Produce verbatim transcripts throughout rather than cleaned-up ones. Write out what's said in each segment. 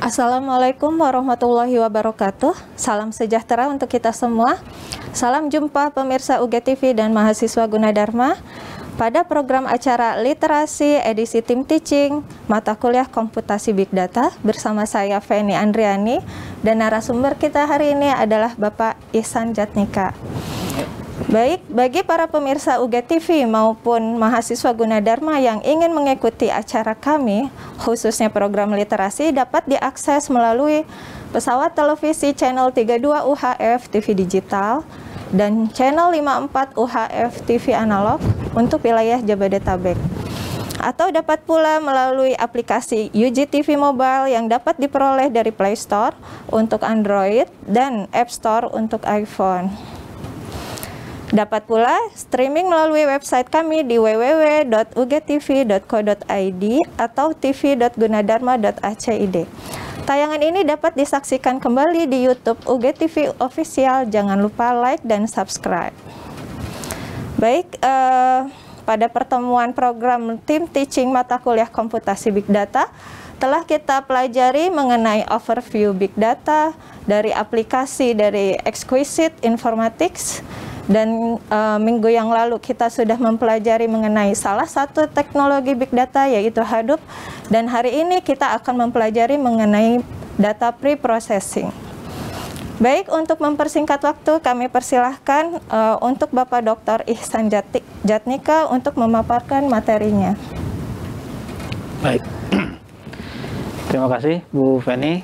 Assalamualaikum warahmatullahi wabarakatuh. Salam sejahtera untuk kita semua. Salam jumpa pemirsa U G T V dan mahasiswa Gunadarma pada program acara Literasi edisi Tim Teaching mata kuliah Komputasi Big Data bersama saya Feni Andriani dan narasumber kita hari ini adalah Bapak Ihsan Jatnika. Baik, bagi para pemirsa U G T V maupun mahasiswa Gunadarma yang ingin mengikuti acara kami, khususnya program literasi, dapat diakses melalui pesawat televisi channel tiga puluh dua U H F T V digital dan channel lima puluh empat U H F T V analog untuk wilayah Jabodetabek. Atau dapat pula melalui aplikasi U G T V Mobile yang dapat diperoleh dari Play Store untuk Android dan App Store untuk iPhone. Dapat pula streaming melalui website kami di w w w dot u g t v dot co dot i d atau t v dot gunadarma dot a c i d. Tayangan ini dapat disaksikan kembali di YouTube U G T V Official. Jangan lupa like dan subscribe. Baik, eh, pada pertemuan program Tim Teaching mata kuliah Komputasi Big Data telah kita pelajari mengenai overview Big Data dari aplikasi dari Exquisite Informatics. Dan uh, minggu yang lalu kita sudah mempelajari mengenai salah satu teknologi Big Data yaitu Hadoop. Dan hari ini kita akan mempelajari mengenai data pre-processing. Baik, untuk mempersingkat waktu kami persilahkan uh, untuk Bapak Doktor Ihsan Jatnika untuk memaparkan materinya. Baik, terima kasih Bu Feni.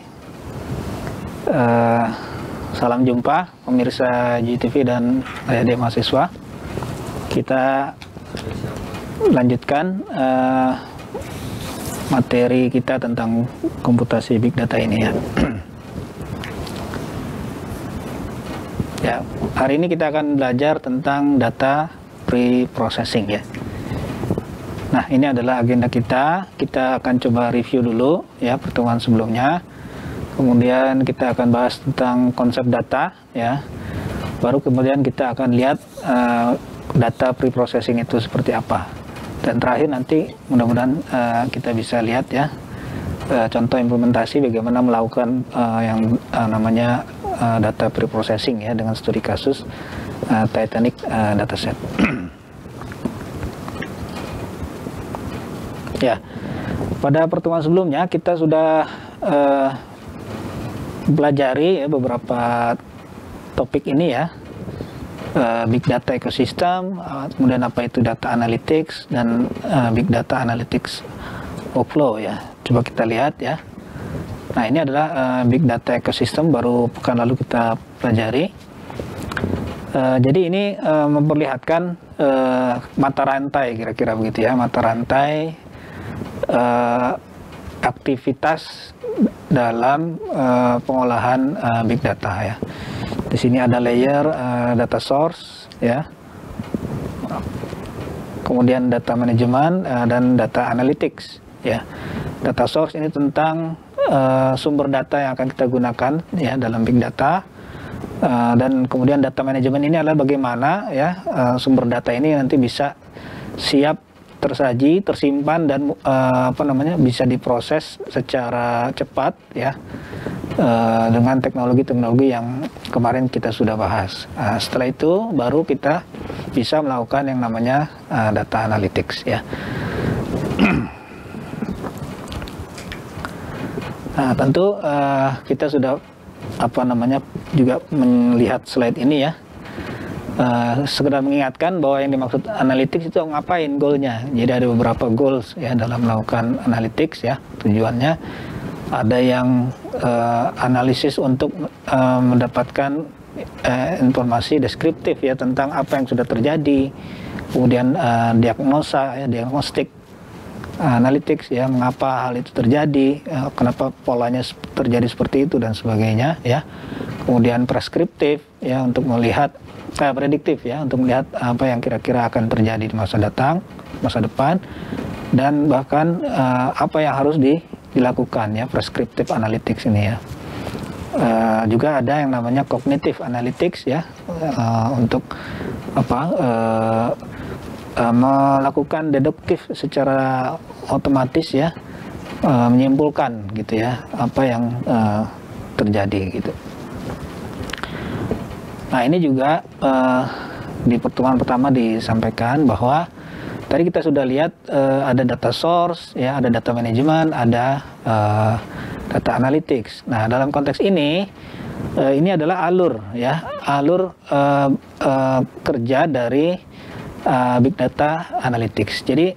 Uh, Salam jumpa pemirsa G T V dan adik-adik mahasiswa. Kita lanjutkan uh, materi kita tentang komputasi Big Data ini ya. Ya, hari ini kita akan belajar tentang data pre-processing ya. Nah, ini adalah agenda kita. Kita akan coba review dulu ya pertemuan sebelumnya. Kemudian kita akan bahas tentang konsep data ya. Baru kemudian kita akan lihat uh, data pre-processing itu seperti apa. Dan terakhir nanti mudah-mudahan uh, kita bisa lihat ya uh, contoh implementasi bagaimana melakukan uh, yang uh, namanya uh, data pre-processing ya dengan studi kasus uh, Titanic uh, dataset. Ya. Pada pertemuan sebelumnya kita sudah uh, pelajari ya beberapa topik ini ya, uh, Big Data Ecosystem, uh, kemudian apa itu Data Analytics dan uh, Big Data Analytics Workflow ya. Coba kita lihat ya. Nah, ini adalah uh, Big Data Ecosystem, baru pekan lalu kita pelajari. Uh, jadi ini uh, memperlihatkan uh, mata rantai kira-kira begitu ya, mata rantai uh, aktivitas dalam uh, pengolahan uh, big data ya. Di sini ada layer uh, data source ya. Kemudian data management uh, dan data analytics ya. Data source ini tentang uh, sumber data yang akan kita gunakan ya dalam big data. Uh, dan kemudian data management ini adalah bagaimana ya uh, sumber data ini nanti bisa siap tersaji, tersimpan dan uh, apa namanya bisa diproses secara cepat ya uh, dengan teknologi-teknologi yang kemarin kita sudah bahas. Uh, setelah itu baru kita bisa melakukan yang namanya uh, data analytics ya. Nah, tentu uh, kita sudah apa namanya juga melihat slide ini ya. Uh, sekedar mengingatkan bahwa yang dimaksud analytics itu ngapain goalnya. Jadi ada beberapa goals ya dalam melakukan analytics ya. Tujuannya ada yang uh, analisis untuk uh, mendapatkan uh, informasi deskriptif ya tentang apa yang sudah terjadi. Kemudian uh, diagnosa ya, diagnostik uh, analytics ya, mengapa hal itu terjadi, uh, kenapa polanya terjadi seperti itu dan sebagainya ya. Kemudian preskriptif ya untuk melihat Eh, prediktif ya untuk melihat apa yang kira-kira akan terjadi di masa datang, masa depan, dan bahkan uh, apa yang harus di, dilakukan ya, prescriptive analytics ini ya. Uh, juga ada yang namanya cognitive analytics ya uh, untuk apa uh, uh, melakukan deduktif secara otomatis ya uh, menyimpulkan gitu ya apa yang uh, terjadi gitu. Nah ini juga uh, di pertemuan pertama disampaikan bahwa tadi kita sudah lihat uh, ada data source, ya, ada data management, ada uh, data analytics. Nah dalam konteks ini uh, ini adalah alur, ya, alur uh, uh, kerja dari uh, big data analytics. Jadi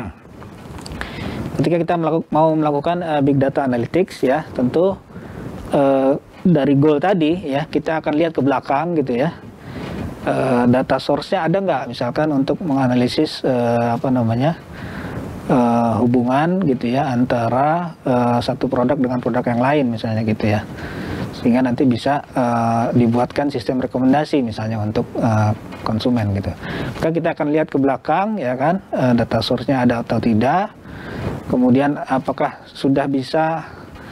ketika kita melaku, mau melakukan uh, big data analytics, ya, tentu uh, dari goal tadi, ya, kita akan lihat ke belakang gitu ya, uh, data source-nya ada nggak, misalkan untuk menganalisis uh, apa namanya uh, hubungan gitu ya antara uh, satu produk dengan produk yang lain misalnya gitu ya, sehingga nanti bisa uh, dibuatkan sistem rekomendasi misalnya untuk uh, konsumen gitu. Maka kita akan lihat ke belakang, ya kan, uh, data source-nya ada atau tidak, kemudian apakah sudah bisa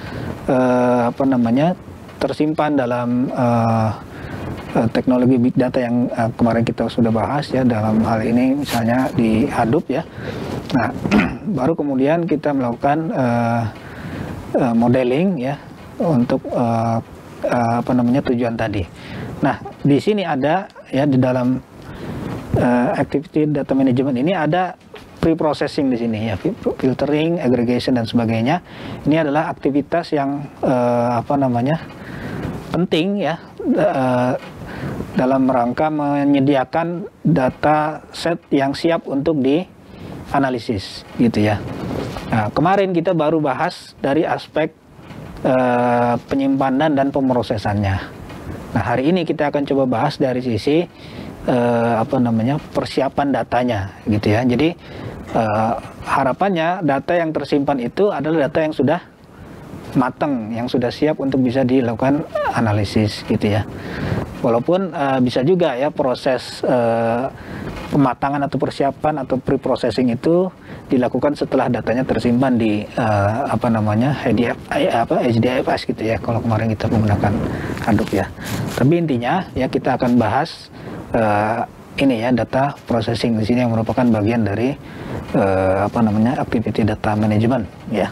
uh, apa namanya tersimpan dalam uh, uh, teknologi big data yang uh, kemarin kita sudah bahas, ya, dalam hal ini misalnya di Hadoop, ya. Nah baru kemudian kita melakukan uh, uh, modeling, ya, untuk uh, uh, apa namanya tujuan tadi. Nah di sini ada, ya, di dalam uh, activity data management ini ada pre-processing di sini, ya, filtering, aggregation dan sebagainya. Ini adalah aktivitas yang uh, apa namanya penting, ya, uh, dalam rangka menyediakan data set yang siap untuk dianalisis gitu ya. Nah, kemarin kita baru bahas dari aspek uh, penyimpanan dan pemrosesannya. Nah hari ini kita akan coba bahas dari sisi uh, apa namanya persiapan datanya gitu ya. Jadi uh, harapannya data yang tersimpan itu adalah data yang sudah matang, yang sudah siap untuk bisa dilakukan analisis gitu ya. Walaupun uh, bisa juga, ya, proses uh, pematangan atau persiapan atau pre-processing itu dilakukan setelah datanya tersimpan di uh, apa namanya H D F, apa H D F S gitu ya, kalau kemarin kita menggunakan Hadoop, ya. Tapi intinya, ya, kita akan bahas uh, ini, ya, data processing di sini yang merupakan bagian dari uh, apa namanya activity data management, ya.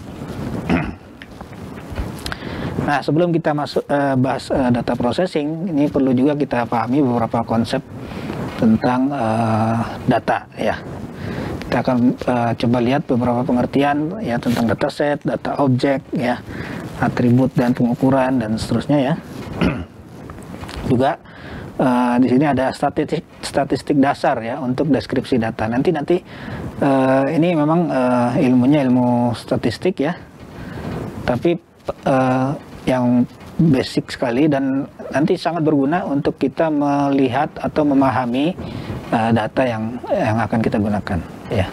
Nah sebelum kita masuk uh, bahas uh, data processing, ini perlu juga kita pahami beberapa konsep tentang uh, data, ya. Kita akan uh, coba lihat beberapa pengertian, ya, tentang dataset, data objek, ya, atribut dan pengukuran dan seterusnya, ya. Juga uh, di sini ada statistik statistik dasar, ya, untuk deskripsi data. Nanti nanti uh, ini memang uh, ilmunya ilmu statistik, ya, tapi uh, yang basic sekali dan nanti sangat berguna untuk kita melihat atau memahami uh, data yang yang akan kita gunakan, ya.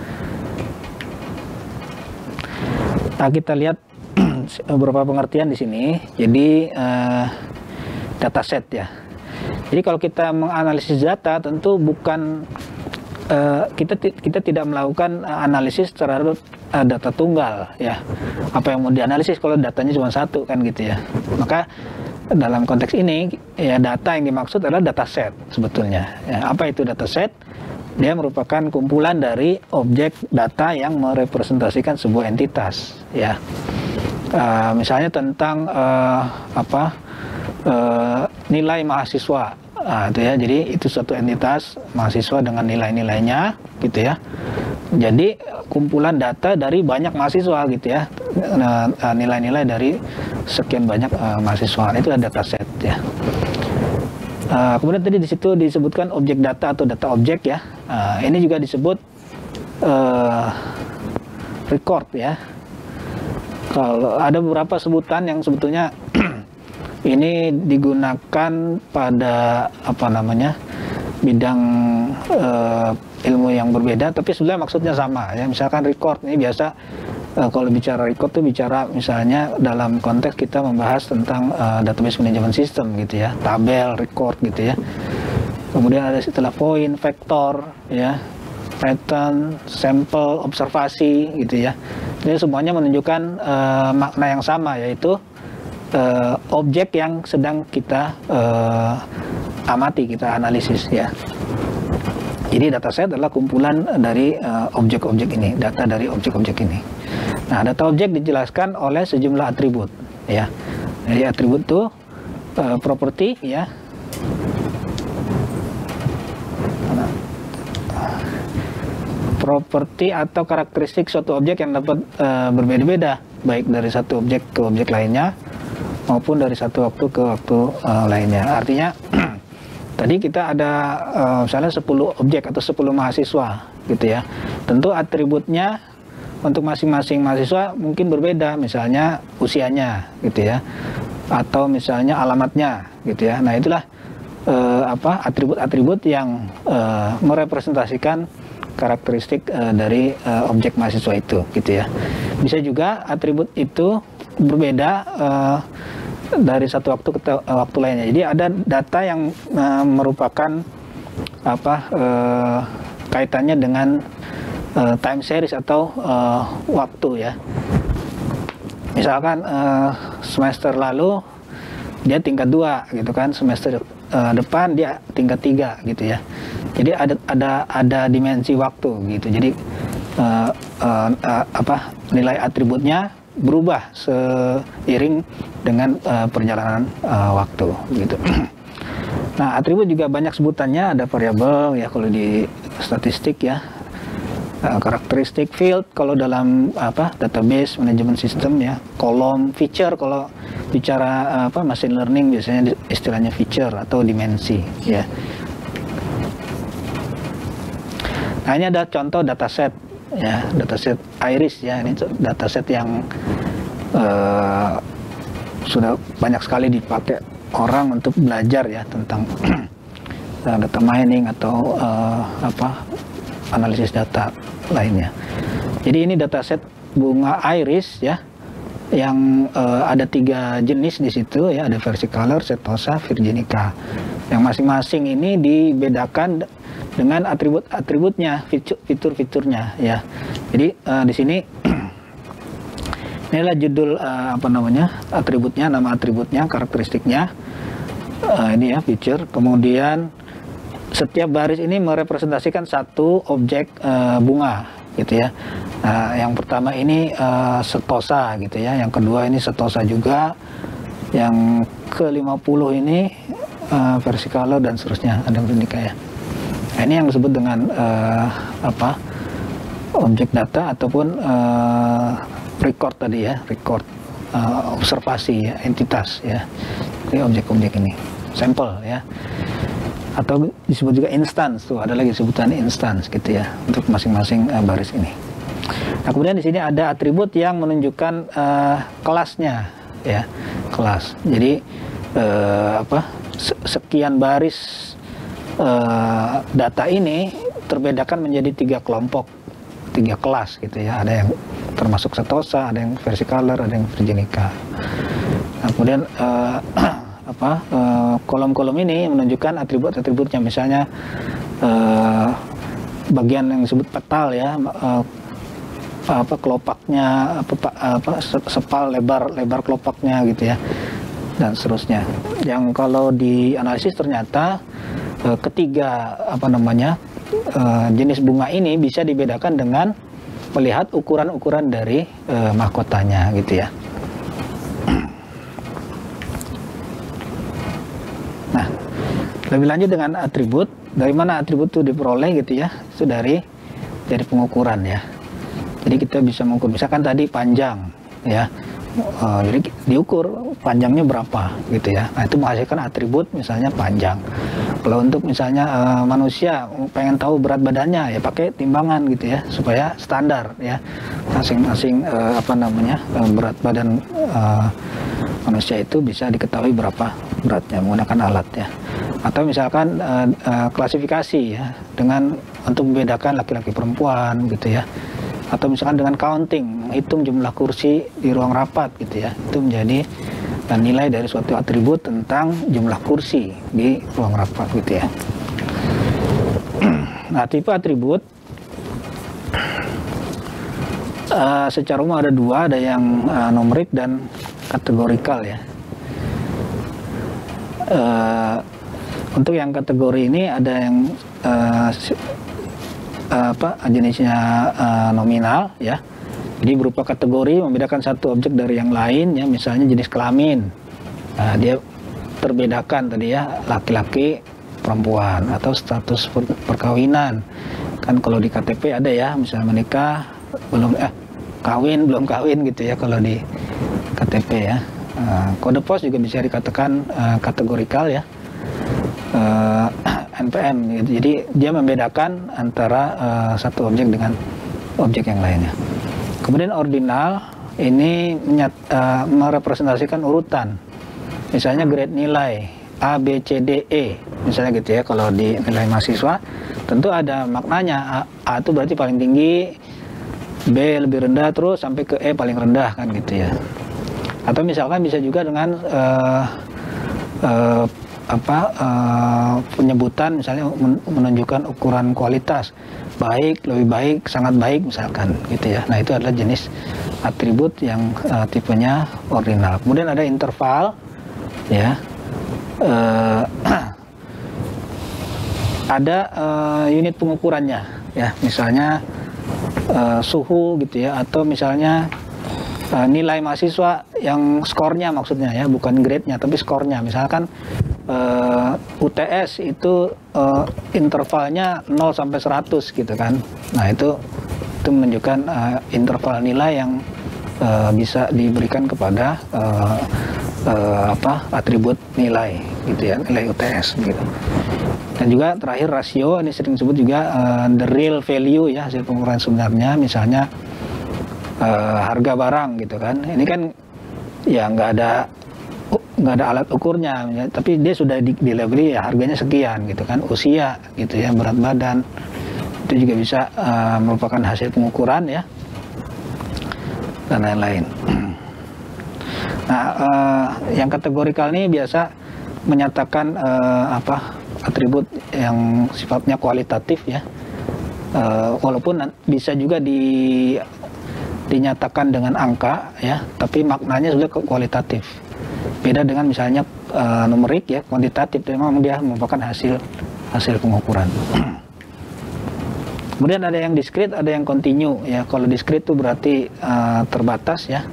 Nah kita lihat beberapa pengertian di sini. Jadi uh, dataset, ya. Jadi kalau kita menganalisis data tentu bukan uh, kita kita tidak melakukan analisis terhadap uh, data tunggal, ya. Apa yang mau dianalisis kalau datanya cuma satu kan gitu ya. Maka dalam konteks ini, ya, data yang dimaksud adalah dataset sebetulnya. Ya, apa itu dataset? Dia merupakan kumpulan dari objek data yang merepresentasikan sebuah entitas, ya. Uh, misalnya tentang uh, apa uh, nilai mahasiswa, nah, itu ya. Jadi itu suatu entitas mahasiswa dengan nilai-nilainya, gitu ya. Jadi kumpulan data dari banyak mahasiswa gitu ya, nilai-nilai dari sekian banyak uh, mahasiswa, itu adalah dataset, ya. Uh, kemudian tadi di situ disebutkan objek data atau data objek, ya. Uh, ini juga disebut uh, record, ya. Kalau ada beberapa sebutan yang sebetulnya ini digunakan pada apa namanya bidang uh, ilmu yang berbeda, tapi sebenarnya maksudnya sama, ya. Misalkan record ini biasa uh, kalau bicara record itu bicara misalnya dalam konteks kita membahas tentang uh, database management system gitu ya, tabel, record gitu ya. Kemudian ada istilah point, vektor, ya, pattern, sampel, observasi gitu ya. Ini semuanya menunjukkan uh, makna yang sama, yaitu uh, objek yang sedang kita uh, amati, kita analisis, ya. Jadi dataset adalah kumpulan dari objek-objek uh, ini, data dari objek-objek ini. Nah, data objek dijelaskan oleh sejumlah atribut, ya. Jadi atribut itu uh, properti, ya. Properti atau karakteristik suatu objek yang dapat uh, berbeda-beda, baik dari satu objek ke objek lainnya maupun dari satu waktu ke waktu uh, lainnya. Artinya tadi kita ada uh, misalnya sepuluh objek atau sepuluh mahasiswa gitu ya. Tentu atributnya untuk masing-masing mahasiswa mungkin berbeda, misalnya usianya gitu ya, atau misalnya alamatnya gitu ya. Nah, itulah uh, apa atribut-atribut yang uh, merepresentasikan karakteristik uh, dari uh, objek mahasiswa itu gitu ya. Bisa juga atribut itu berbeda uh, dari satu waktu ke uh, waktu lainnya. Jadi ada data yang uh, merupakan apa uh, kaitannya dengan uh, time series atau uh, waktu ya. Misalkan uh, semester lalu dia tingkat dua gitu kan, semester uh, depan dia tingkat tiga gitu ya. Jadi ada ada ada dimensi waktu gitu. Jadi uh, uh, uh, apa nilai atributnya berubah seiring dengan uh, perjalanan uh, waktu gitu. Nah, atribut juga banyak sebutannya, ada variabel ya kalau di statistik ya, uh, karakteristik, field kalau dalam apa database manajemen sistem ya, kolom, feature kalau bicara uh, apa machine learning biasanya istilahnya feature atau dimensi ya. Nah, ini ada contoh dataset ya, dataset iris ya, ini dataset yang uh, sudah banyak sekali dipakai orang untuk belajar ya tentang data mining atau uh, apa analisis data lainnya. Jadi ini dataset bunga iris ya, yang uh, ada tiga jenis di situ ya, ada versicolor, setosa, virginica. Yang masing-masing ini dibedakan dengan atribut-atributnya, fitur-fiturnya ya. Jadi uh, di sini inilah judul uh, apa namanya atributnya, nama atributnya, karakteristiknya. Uh, ini ya feature. Kemudian setiap baris ini merepresentasikan satu objek uh, bunga gitu ya. Nah, yang pertama ini uh, setosa gitu ya. Yang kedua ini setosa juga. Yang ke lima puluh ini uh, versicolor dan seterusnya, ada virginica ya. Nah, ini yang disebut dengan uh, apa objek data ataupun uh, record tadi ya, record uh, observasi ya, entitas ya, jadi objek-objek ini, sampel ya, atau disebut juga instance, tuh ada lagi sebutan instance gitu ya untuk masing-masing uh, baris ini. Nah, kemudian di sini ada atribut yang menunjukkan uh, kelasnya ya, kelas. Jadi uh, apa sekian baris Uh, data ini terbedakan menjadi tiga kelompok, tiga kelas gitu ya. Ada yang termasuk setosa, ada yang versicolor, ada yang virginica. Nah, kemudian uh, apa uh, kolom-kolom ini menunjukkan atribut-atributnya, misalnya uh, bagian yang disebut petal ya, uh, apa kelopaknya, apa, apa sepal lebar lebar kelopaknya gitu ya, dan seterusnya. Yang kalau dianalisis ternyata ketiga apa namanya uh, jenis bunga ini bisa dibedakan dengan melihat ukuran-ukuran dari uh, mahkotanya gitu ya. Nah, lebih lanjut dengan atribut, dari mana atribut itu diperoleh gitu ya, itu dari dari pengukuran ya. Jadi kita bisa mengukur, misalkan tadi panjang ya, uh, jadi diukur panjangnya berapa gitu ya. Nah, itu menghasilkan atribut misalnya panjang. Kalau untuk misalnya uh, manusia pengen tahu berat badannya ya pakai timbangan gitu ya, supaya standar ya masing-masing uh, apa namanya uh, berat badan uh, manusia itu bisa diketahui berapa beratnya menggunakan alat ya. Atau misalkan uh, uh, klasifikasi ya dengan untuk membedakan laki-laki perempuan gitu ya. Atau misalkan dengan counting, menghitung jumlah kursi di ruang rapat gitu ya, itu menjadi dan nilai dari suatu atribut tentang jumlah kursi di ruang rapat gitu ya. Nah, tipe atribut uh, secara umum ada dua, ada yang uh, numerik dan kategorikal ya. Uh, untuk yang kategori ini ada yang uh, apa jenisnya uh, nominal ya, Jadi berupa kategori membedakan satu objek dari yang lain ya, misalnya jenis kelamin. Nah, dia terbedakan tadi ya, laki-laki, perempuan, atau status per- perkawinan. Kan kalau di K T P ada ya, misalnya menikah belum eh kawin belum kawin gitu ya kalau di K T P ya. Uh, kode pos juga bisa dikatakan uh, kategorikal ya, uh, N P M gitu. Jadi dia membedakan antara uh, satu objek dengan objek yang lainnya. Kemudian ordinal ini menyat, uh, merepresentasikan urutan, misalnya grade nilai A, B, C, D, E misalnya gitu ya. Kalau di nilai mahasiswa tentu ada maknanya. A, A itu berarti paling tinggi, B lebih rendah, terus sampai ke E paling rendah kan gitu ya. Atau misalkan bisa juga dengan uh, uh, apa uh, penyebutan misalnya menunjukkan ukuran kualitas, baik, lebih baik, sangat baik misalkan gitu ya. Nah itu adalah jenis atribut yang uh, tipenya ordinal. Kemudian ada interval ya, uh, ada uh, unit pengukurannya ya, misalnya uh, suhu gitu ya, atau misalnya uh, nilai mahasiswa yang skornya maksudnya ya, bukan grade-nya tapi skornya. Misalkan uh, U T S itu uh, intervalnya nol sampai seratus gitu kan. Nah itu itu menunjukkan uh, interval nilai yang uh, bisa diberikan kepada uh, uh, apa atribut nilai gitu ya, nilai U T S gitu. Dan juga terakhir rasio, ini sering disebut juga uh, the real value ya, hasil pengukuran sebenarnya. Misalnya uh, harga barang gitu kan, ini kan ya nggak ada nggak ada alat ukurnya ya, tapi dia sudah di, di label ya harganya sekian gitu kan. Usia gitu ya, berat badan itu juga bisa uh, merupakan hasil pengukuran ya, dan lain-lain. Nah uh, yang kategorikal ini biasa menyatakan uh, apa atribut yang sifatnya kualitatif ya, uh, walaupun bisa juga di dinyatakan dengan angka ya, tapi maknanya sudah kualitatif. Beda dengan misalnya uh, numerik ya, kuantitatif, memang dia merupakan hasil hasil pengukuran. Kemudian ada yang diskrit, ada yang kontinu ya. Kalau diskrit itu berarti uh, terbatas ya.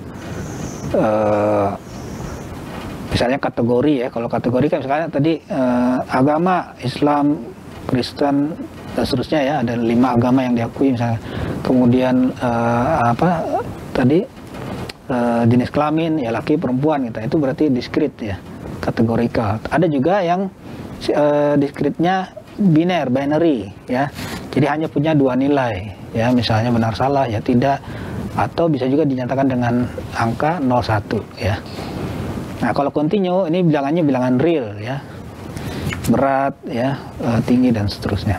Uh, misalnya kategori ya. Kalau kategori kan misalnya tadi uh, agama Islam, Kristen dan seterusnya ya, ada lima agama yang diakui misalnya. Kemudian uh, apa tadi uh, jenis kelamin ya, laki perempuan gitu, itu berarti diskrit ya, kategorikal. Ada juga yang uh, diskritnya biner, binary ya, jadi hanya punya dua nilai ya, misalnya benar salah ya tidak, atau bisa juga dinyatakan dengan angka nol satu ya. Nah kalau kontinu ini bilangannya bilangan real ya, berat ya, uh, tinggi dan seterusnya.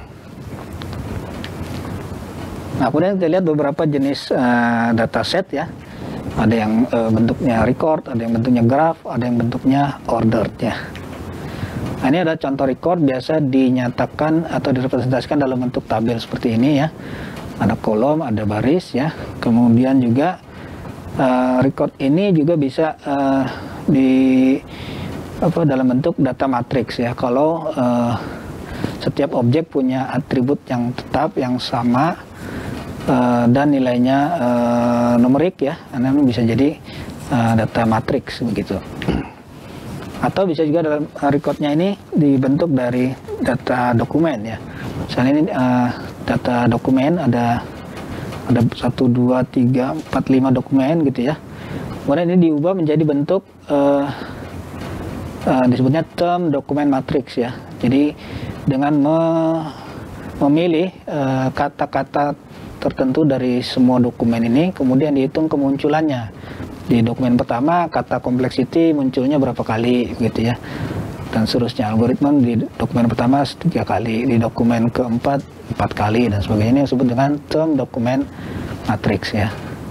Nah kemudian kita lihat beberapa jenis uh, dataset ya. Ada yang uh, bentuknya record, ada yang bentuknya graph, ada yang bentuknya ordered ya. Nah ini ada contoh record, biasa dinyatakan atau direpresentasikan dalam bentuk tabel seperti ini ya. Ada kolom, ada baris ya. Kemudian juga uh, record ini juga bisa uh, di apa dalam bentuk data matrix ya. Kalau uh, setiap objek punya atribut yang tetap yang sama uh, dan nilainya uh, numerik ya, karena bisa jadi uh, data matrix begitu. Atau bisa juga dalam recordnya ini dibentuk dari data dokumen ya. Misalnya ini uh, data dokumen ada ada satu, dua, tiga, empat, lima dokumen gitu ya. Kemudian ini diubah menjadi bentuk uh, uh, disebutnya term dokumen matrix ya. Jadi dengan me memilih kata-kata uh, tertentu dari semua dokumen ini, kemudian dihitung kemunculannya. Di dokumen pertama kata complexity munculnya berapa kali gitu ya, dan seterusnya. Algoritma di dokumen pertama tiga kali, di dokumen keempat empat kali dan sebagainya. Ini yang disebut dengan term dokumen matrix ya.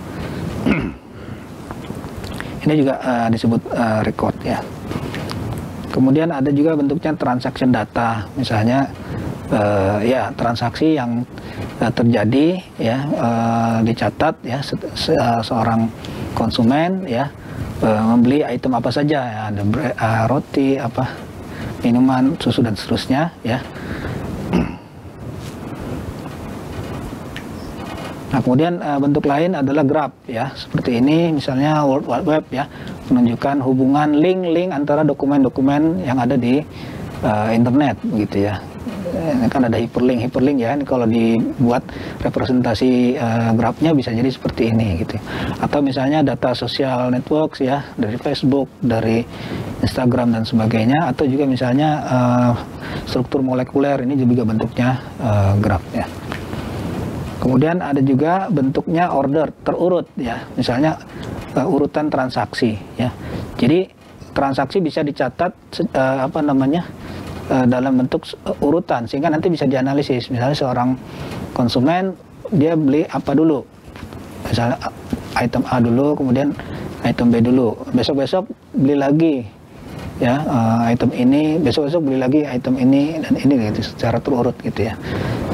Ini juga uh, disebut uh, record ya. Kemudian ada juga bentuknya transaction data, misalnya uh, ya transaksi yang uh, terjadi ya, uh, dicatat ya se se uh, seorang konsumen ya uh, membeli item apa saja ya, ada uh, roti, apa minuman, susu dan seterusnya ya. Nah, kemudian uh, bentuk lain adalah graph ya, seperti ini misalnya World Wide Web ya, menunjukkan hubungan link-link antara dokumen-dokumen yang ada di uh, internet begitu ya. Ini kan ada hyperlink, hyperlink ya. Ini kalau dibuat representasi uh, grafnya bisa jadi seperti ini gitu. Atau misalnya data social networks ya, dari Facebook, dari Instagram dan sebagainya. Atau juga misalnya uh, struktur molekuler, ini juga bentuknya uh, graf ya. Kemudian ada juga bentuknya order terurut ya, misalnya uh, urutan transaksi ya. Jadi transaksi bisa dicatat uh, apa namanya uh, dalam bentuk uh, urutan sehingga nanti bisa dianalisis. Misalnya seorang konsumen dia beli apa dulu, misalnya item A dulu, kemudian item B dulu. Besok-besok beli lagi ya uh, item ini, besok-besok beli lagi item ini dan ini gitu secara terurut gitu ya.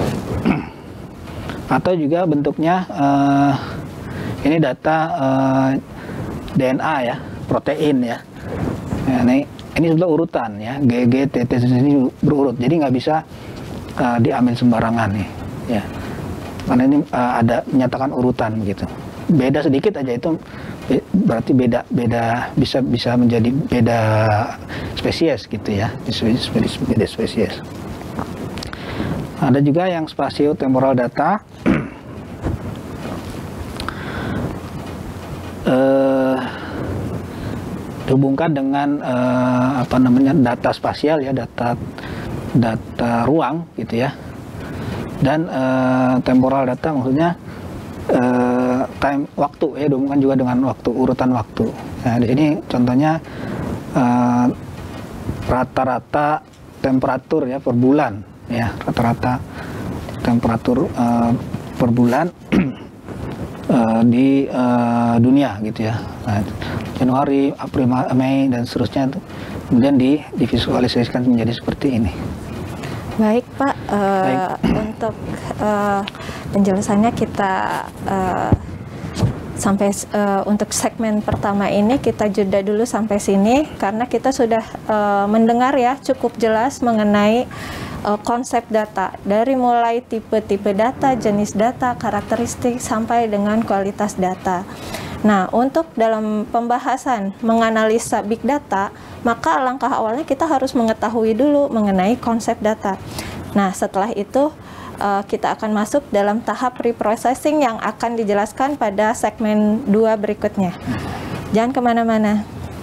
Atau juga bentuknya uh, ini data uh, D N A ya, protein ya. Ya ini ini sudah urutan ya, G G T T ini berurut, jadi nggak bisa uh, diambil sembarangan nih ya, karena ini uh, ada menyatakan urutan gitu. Beda sedikit aja itu berarti beda beda bisa bisa menjadi beda spesies gitu ya, beda spesies. Ada juga yang spatio-temporal data, eh, dihubungkan dengan eh, apa namanya data spasial ya, data data ruang gitu ya, dan eh, temporal data maksudnya eh, time waktu ya, dihubungkan juga dengan waktu, urutan waktu. Nah di sini contohnya eh, rata-rata temperatur ya per bulan. Ya, rata-rata temperatur uh, per bulan uh, di uh, dunia gitu ya. Nah, Januari, April, Mei dan seterusnya itu kemudian di, divisualisasikan menjadi seperti ini. Baik Pak, uh, Baik. untuk uh, penjelasannya kita uh, sampai uh, untuk segmen pertama ini kita jeda dulu sampai sini karena kita sudah uh, mendengar ya cukup jelas mengenai uh, konsep data dari mulai tipe-tipe data, jenis data, karakteristik sampai dengan kualitas data. Nah, untuk dalam pembahasan menganalisa big data, maka langkah awalnya kita harus mengetahui dulu mengenai konsep data. Nah, setelah itu Uh, kita akan masuk dalam tahap pre-processing yang akan dijelaskan pada segmen dua berikutnya. Jangan kemana-mana.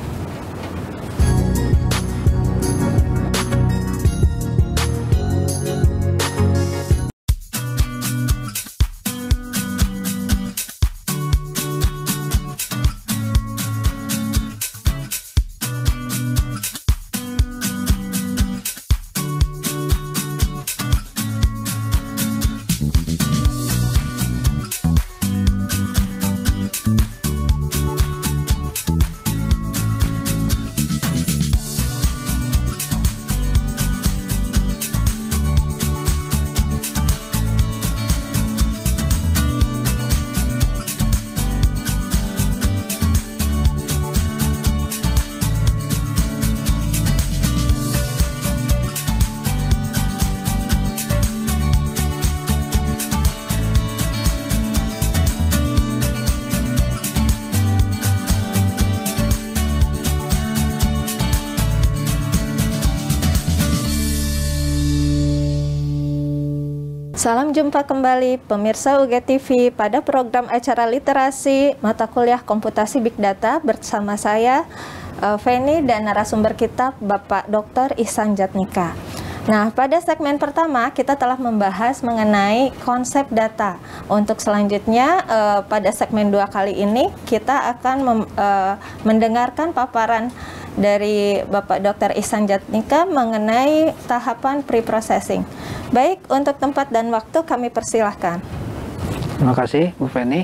Salam jumpa kembali pemirsa U G T V pada program acara literasi mata kuliah komputasi Big Data bersama saya uh, Feni dan narasumber kita Bapak Doktor Ihsan Jatnika. Nah, pada segmen pertama kita telah membahas mengenai konsep data. Untuk selanjutnya uh, pada segmen dua kali ini kita akan mem, uh, mendengarkan paparan dari Bapak Doktor Ihsan Jatnika mengenai tahapan pre-processing. Baik, untuk tempat dan waktu kami persilahkan. Terima kasih Bu Feni.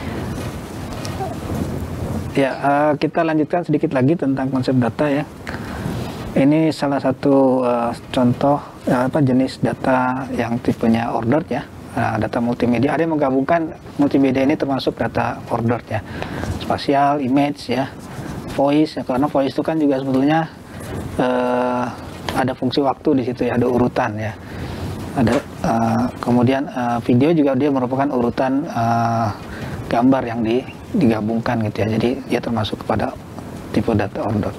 Ya, uh, kita lanjutkan sedikit lagi tentang konsep data ya. Ini salah satu uh, contoh uh, apa jenis data yang tipenya ordered ya. Uh, data multimedia. Ada yang menggabungkan multimedia ini termasuk data ordered ya. Spasial, image ya, voice ya, karena voice itu kan juga sebetulnya uh, ada fungsi waktu di situ ya, ada urutan ya. ada uh, kemudian uh, video juga dia merupakan urutan uh, gambar yang di, digabungkan gitu ya, jadi dia termasuk kepada tipe data order.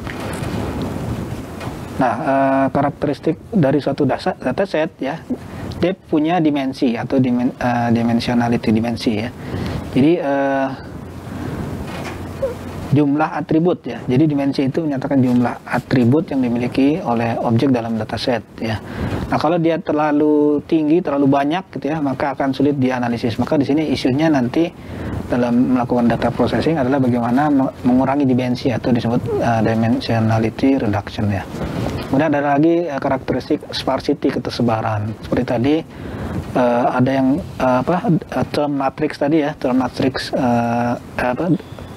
Nah, uh, karakteristik dari suatu data, dataset ya, dia punya dimensi atau dimen, uh, dimensionality dimensi ya. Jadi uh, jumlah atribut ya. Jadi dimensi itu menyatakan jumlah atribut yang dimiliki oleh objek dalam dataset ya. Nah, kalau dia terlalu tinggi, terlalu banyak gitu ya, maka akan sulit dianalisis. Maka di sini isunya nanti dalam melakukan data processing adalah bagaimana mengurangi dimensi atau disebut uh, dimensionality reduction ya. Kemudian ada lagi uh, karakteristik sparsity, ketersebaran. Seperti tadi uh, ada yang uh, apa uh, term matrix tadi ya, term matrix uh, apa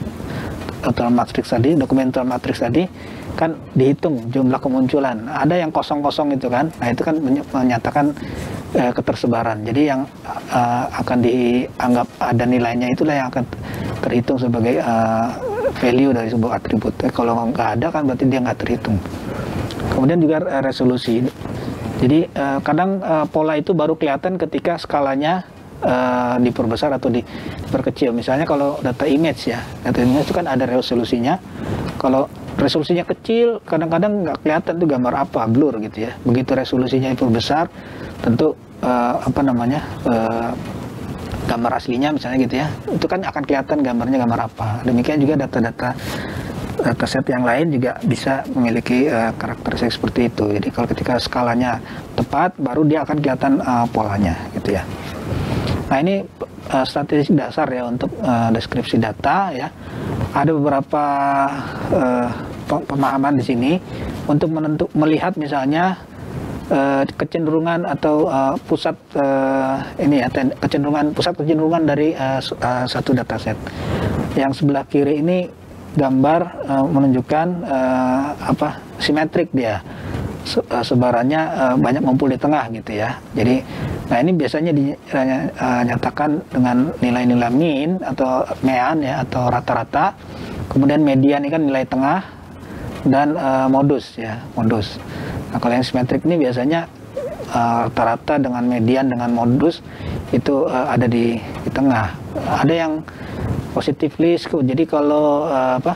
term matrix tadi, dokumen term matrix tadi kan dihitung jumlah kemunculan. Ada yang kosong-kosong itu kan. Nah, itu kan menyatakan uh, ketersebaran. Jadi yang uh, akan dianggap ada nilainya itulah yang akan terhitung sebagai uh, value dari sebuah atribut. Eh, kalau nggak ada kan berarti dia nggak terhitung. Kemudian juga uh, resolusi. Jadi uh, kadang uh, pola itu baru kelihatan ketika skalanya uh, diperbesar atau diperkecil. Misalnya kalau data image ya, data image itu kan ada resolusinya. Kalau resolusinya kecil, kadang-kadang nggak kelihatan tuh gambar apa, blur gitu ya. Begitu resolusinya itu besar, tentu uh, apa namanya uh, gambar aslinya misalnya gitu ya, itu kan akan kelihatan gambarnya gambar apa. Demikian juga data-data dataset yang lain juga bisa memiliki uh, karakteristik seperti itu. Jadi kalau ketika skalanya tepat, baru dia akan kelihatan uh, polanya gitu ya. Nah, ini uh, strategi dasar ya untuk uh, deskripsi data ya. Ada beberapa uh, pemahaman di sini untuk menentuk melihat misalnya uh, kecenderungan atau uh, pusat uh, ini ya ten, kecenderungan pusat kecenderungan dari uh, uh, satu dataset. Yang sebelah kiri ini gambar uh, menunjukkan uh, apa simetrik dia. Se uh, sebarannya uh, banyak ngumpul di tengah gitu ya. Jadi nah ini biasanya dinyatakan dengan nilai-nilai mean atau mean ya atau rata-rata. Kemudian median ini kan nilai tengah dan uh, modus ya, modus. Nah, kalau yang simetrik ini biasanya rata-rata uh, dengan median dengan modus itu uh, ada di, di tengah. Ada yang positively skewed. Jadi kalau uh, apa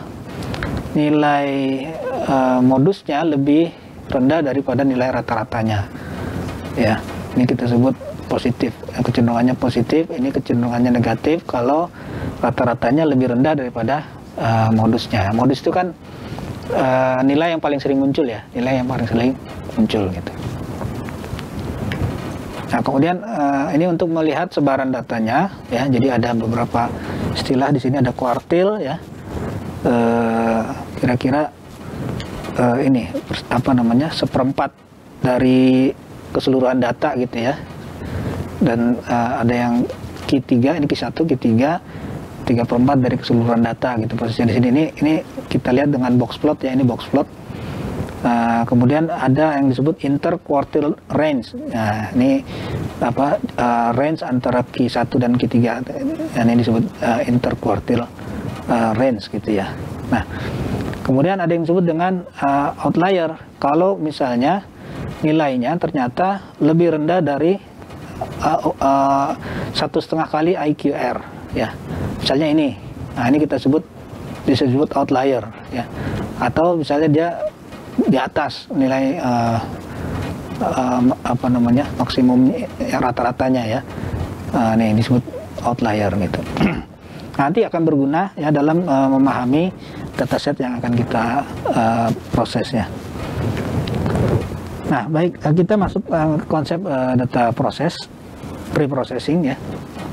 nilai uh, modusnya lebih rendah daripada nilai rata-ratanya. Ya, ini kita sebut positif. Kecenderungannya positif, ini kecenderungannya negatif kalau rata-ratanya lebih rendah daripada uh, modusnya. Modus itu kan uh, nilai yang paling sering muncul ya, nilai yang paling sering muncul gitu. Nah, kemudian uh, ini untuk melihat sebaran datanya ya. Jadi ada beberapa istilah di sini, ada kuartil ya. Kira-kira uh, uh, ini apa namanya seperempat dari keseluruhan data gitu ya. Dan uh, ada yang Q tiga, ini Q satu, Q tiga, tiga per empat dari keseluruhan data gitu posisinya di sini. Ini ini kita lihat dengan box plot ya, ini box plot. Uh, kemudian ada yang disebut interquartile range. Nah, ini apa uh, range antara Q satu dan Q tiga. Dan ini disebut uh, interquartile uh, range gitu ya. Nah, kemudian ada yang disebut dengan uh, outlier. Kalau misalnya nilainya ternyata lebih rendah dari uh, uh, satu setengah kali I Q R ya. Misalnya ini. Nah, ini kita sebut disebut outlier ya. Atau misalnya dia di atas nilai uh, uh, apa namanya maksimum ya, rata-ratanya ya. Uh, nih disebut outlier gitu. Nanti akan berguna ya dalam uh, memahami dataset yang akan kita uh, prosesnya. Nah, baik, kita masuk uh, konsep uh, data proses pre-processing ya.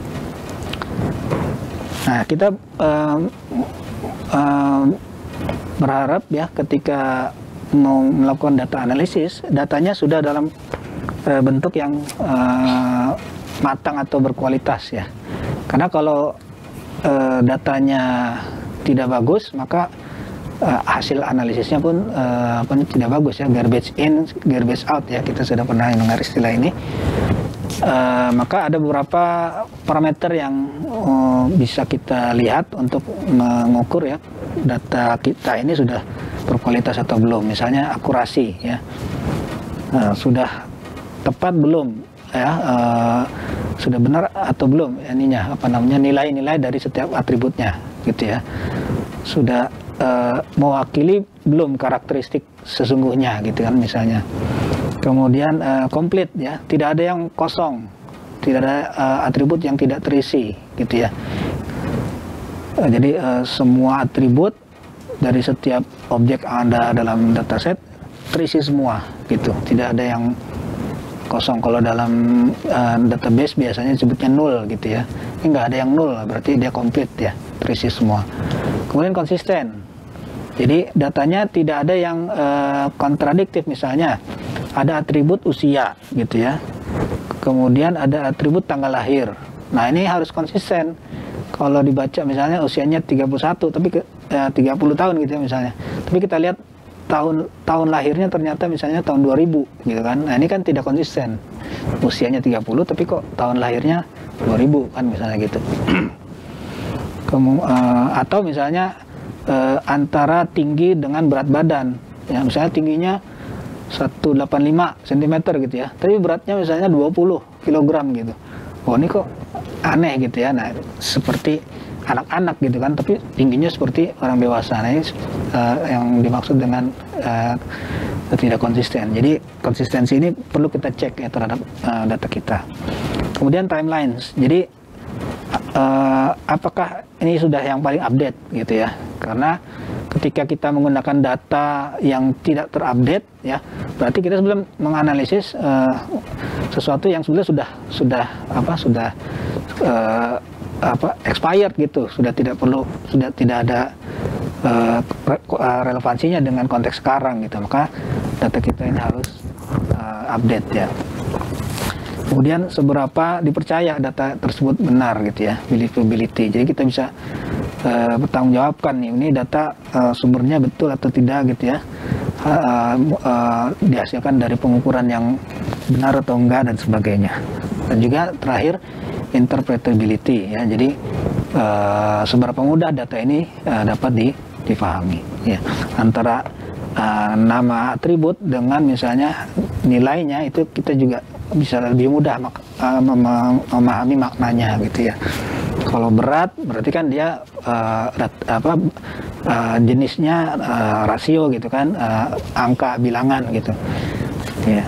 Nah, kita uh, uh, berharap ya ketika mau melakukan data analisis, datanya sudah dalam uh, bentuk yang uh, matang atau berkualitas ya. Karena kalau uh, datanya tidak bagus, maka uh, hasil analisisnya pun uh, apa, tidak bagus ya, garbage in, garbage out ya, kita sudah pernah dengar istilah ini. Uh, maka ada beberapa parameter yang uh, bisa kita lihat untuk mengukur ya data kita ini sudah berkualitas atau belum. Misalnya akurasi ya, uh, sudah tepat belum ya uh, sudah benar atau belum ininya apa namanya nilai-nilai dari setiap atributnya gitu ya, sudah uh, mewakili belum karakteristik sesungguhnya gitu kan misalnya. Kemudian uh, komplit ya, tidak ada yang kosong, tidak ada uh, atribut yang tidak terisi gitu ya. Uh, jadi uh, semua atribut dari setiap objek yang ada dalam dataset terisi semua gitu, tidak ada yang kosong. Kalau dalam uh, database biasanya disebutnya nol gitu ya, ini nggak ada yang nol, berarti dia komplit ya, terisi semua. Kemudian konsisten, jadi datanya tidak ada yang uh, kontradiktif. Misalnya ada atribut usia gitu ya, kemudian ada atribut tanggal lahir, nah ini harus konsisten. Kalau dibaca misalnya usianya tiga puluh satu tapi ke, uh, tiga puluh tahun gitu ya misalnya, tapi kita lihat tahun tahun lahirnya ternyata misalnya tahun dua ribu gitu kan. Nah, ini kan tidak konsisten. Usianya tiga puluh tapi kok tahun lahirnya dua ribu kan misalnya gitu. Kemu, uh, atau misalnya uh, antara tinggi dengan berat badan. Ya, misalnya tingginya seratus delapan puluh lima sentimeter gitu ya. Tapi beratnya misalnya dua puluh kilogram gitu. Oh, ini kok aneh gitu ya. Nah, seperti anak-anak gitu kan, tapi tingginya seperti orang dewasa. Nah, ini uh, yang dimaksud dengan uh, tidak konsisten. Jadi konsistensi ini perlu kita cek ya terhadap uh, data kita. Kemudian timelines. Jadi uh, apakah ini sudah yang paling update gitu ya? Karena ketika kita menggunakan data yang tidak terupdate ya, berarti kita sebelum menganalisis uh, sesuatu yang sebenarnya sudah sudah apa sudah uh, apa expired gitu, sudah tidak perlu, sudah tidak ada uh, relevansinya dengan konteks sekarang gitu, maka data kita ini harus uh, update ya. Kemudian seberapa dipercaya data tersebut benar gitu ya, believability. Jadi kita bisa uh, bertanggungjawabkan nih, ini data uh, sumbernya betul atau tidak gitu ya, uh, uh, dihasilkan dari pengukuran yang benar atau enggak dan sebagainya. Dan juga terakhir interpretability ya, jadi uh, seberapa mudah data ini uh, dapat di, difahami ya, antara uh, nama atribut dengan misalnya nilainya, itu kita juga bisa lebih mudah mak uh, mem memahami maknanya gitu ya. Kalau berat berarti kan dia uh, dat apa uh, jenisnya uh, rasio gitu kan, uh, angka bilangan gitu ya.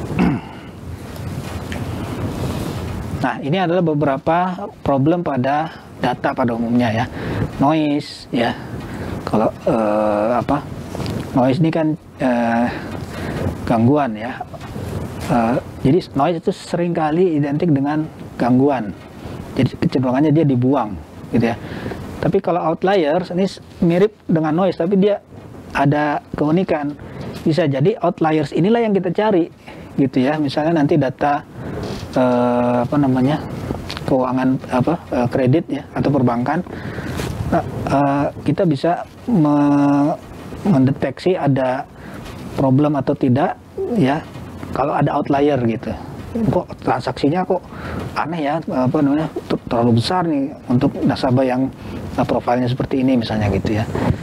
Nah, ini adalah beberapa problem pada data pada umumnya ya. Noise ya. Kalau uh, apa? Noise ini kan uh, gangguan ya. Uh, jadi noise itu seringkali identik dengan gangguan. Jadi kecenderungannya dia dibuang gitu ya. Tapi kalau outliers ini mirip dengan noise tapi dia ada keunikan. Bisa jadi outliers inilah yang kita cari gitu ya. Misalnya nanti data Uh, apa namanya keuangan apa uh, kredit ya atau perbankan, uh, uh, kita bisa me mendeteksi ada problem atau tidak ya kalau ada outlier gitu. Kok transaksinya kok aneh ya, apa namanya terlalu besar nih untuk nasabah yang uh, profilnya seperti ini misalnya gitu ya.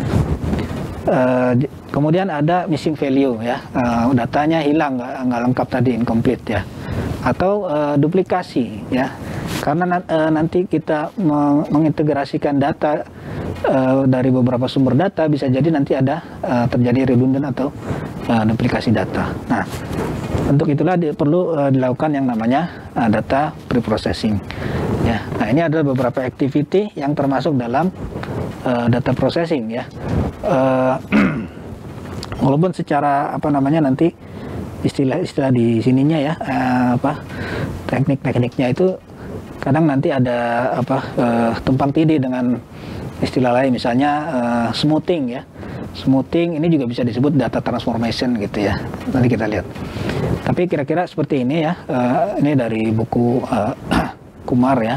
Uh, kemudian ada missing value ya, uh, datanya hilang, nggak lengkap tadi, incomplete ya, atau uh, duplikasi ya, karena uh, nanti kita mengintegrasikan data uh, dari beberapa sumber data, bisa jadi nanti ada uh, terjadi redundant atau uh, duplikasi data. Nah, untuk itulah di, perlu uh, dilakukan yang namanya uh, data preprocessing ya. Nah, ini adalah beberapa activity yang termasuk dalam uh, data processing ya. Uh, walaupun secara apa namanya nanti istilah-istilah di sininya ya, uh, apa teknik-tekniknya itu kadang nanti ada apa uh, tumpang tindih dengan istilah lain, misalnya uh, smoothing ya. Smoothing ini juga bisa disebut data transformation gitu ya. Nanti kita lihat. Tapi kira-kira seperti ini ya. Uh, ini dari buku uh, Kumar ya.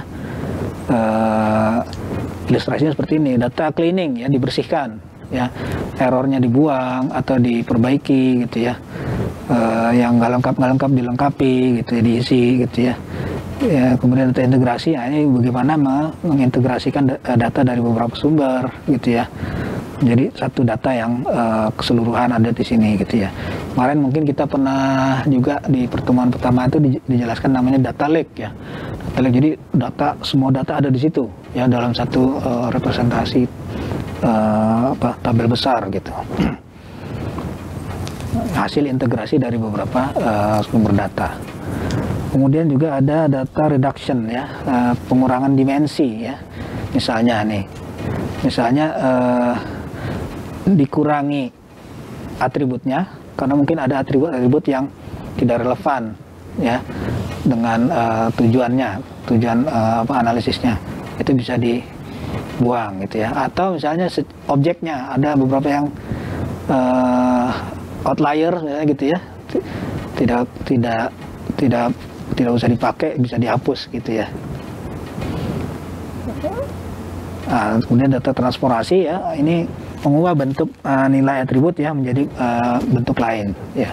Uh, ilustrasinya seperti ini. Data cleaning ya, dibersihkan ya. Errornya dibuang atau diperbaiki gitu ya. Uh, yang nggak lengkap nggak lengkap dilengkapi gitu ya, diisi gitu ya. Ya, kemudian data integrasi, ya, ini bagaimana mengintegrasikan data dari beberapa sumber gitu ya. Jadi satu data yang uh, keseluruhan ada di sini gitu ya. Kemarin mungkin kita pernah juga di pertemuan pertama itu dijelaskan namanya data lake ya. Data lake, jadi data, semua data ada di situ ya dalam satu uh, representasi uh, apa tabel besar gitu. Hasil integrasi dari beberapa uh, sumber data. Kemudian juga ada data reduction ya, uh, pengurangan dimensi ya. Misalnya nih, misalnya uh, dikurangi atributnya karena mungkin ada atribut-atribut yang tidak relevan ya dengan uh, tujuannya, tujuan uh, apa analisisnya, itu bisa dibuang gitu ya. Atau misalnya objeknya ada beberapa yang uh, outlier ya, gitu ya, tidak tidak tidak tidak usah dipakai, bisa dihapus gitu ya. Nah, kemudian data transformasi ya, ini mengubah bentuk uh, nilai atribut ya menjadi uh, bentuk lain ya.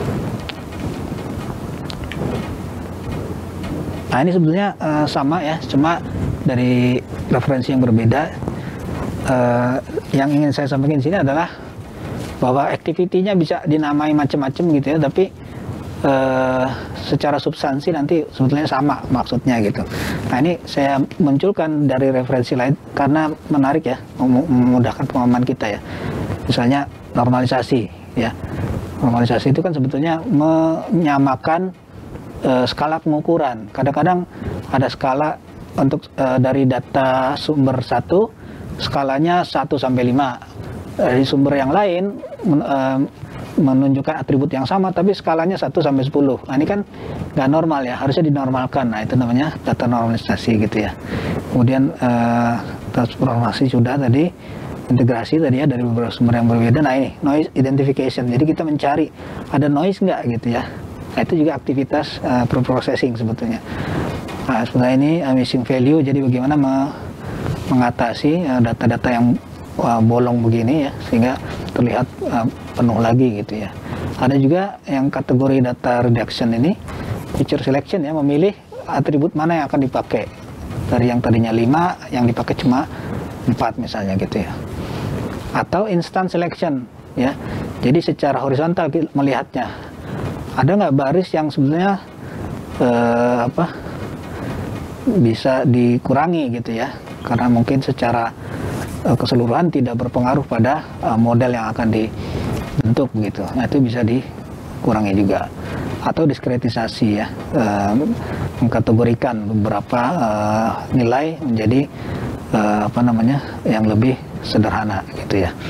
Nah ini sebetulnya uh, sama ya, cuma dari referensi yang berbeda. Uh, yang ingin saya sampaikan di sini adalah bahwa activity-nya bisa dinamai macam-macam gitu ya, tapi uh, secara substansi nanti sebetulnya sama maksudnya gitu. Nah ini saya munculkan dari referensi lain karena menarik ya, memudahkan pemahaman kita ya. Misalnya normalisasi ya. Normalisasi itu kan sebetulnya menyamakan uh, skala pengukuran. Kadang-kadang ada skala untuk uh, dari data sumber satu, skalanya satu sampai lima. Dari sumber yang lain men, uh, menunjukkan atribut yang sama tapi skalanya satu sampai sepuluh. Nah ini kan nggak normal ya, harusnya dinormalkan. Nah itu namanya data normalisasi gitu ya. Kemudian uh, transformasi sudah tadi, integrasi tadi ya dari beberapa sumber yang berbeda. Nah ini noise identification, jadi kita mencari ada noise nggak gitu ya. Nah itu juga aktivitas uh, pre-processing sebetulnya. Nah sebenarnya ini uh, missing value, jadi bagaimana me mengatasi data-data uh, yang uh, bolong begini ya, sehingga terlihat uh, penuh lagi gitu ya. Ada juga yang kategori data reduction ini, feature selection ya, memilih atribut mana yang akan dipakai. Dari yang tadinya lima, yang dipakai cuma empat misalnya gitu ya. Atau instant selection ya, jadi secara horizontal melihatnya. Ada nggak baris yang sebenarnya uh, apa bisa dikurangi gitu ya, karena mungkin secara uh, keseluruhan tidak berpengaruh pada uh, model yang akan dibentuk gitu. Nah itu bisa dikurangi juga. Atau diskretisasi ya, uh, mengkategorikan beberapa uh, nilai menjadi uh, apa namanya yang lebih sederhana gitu ya.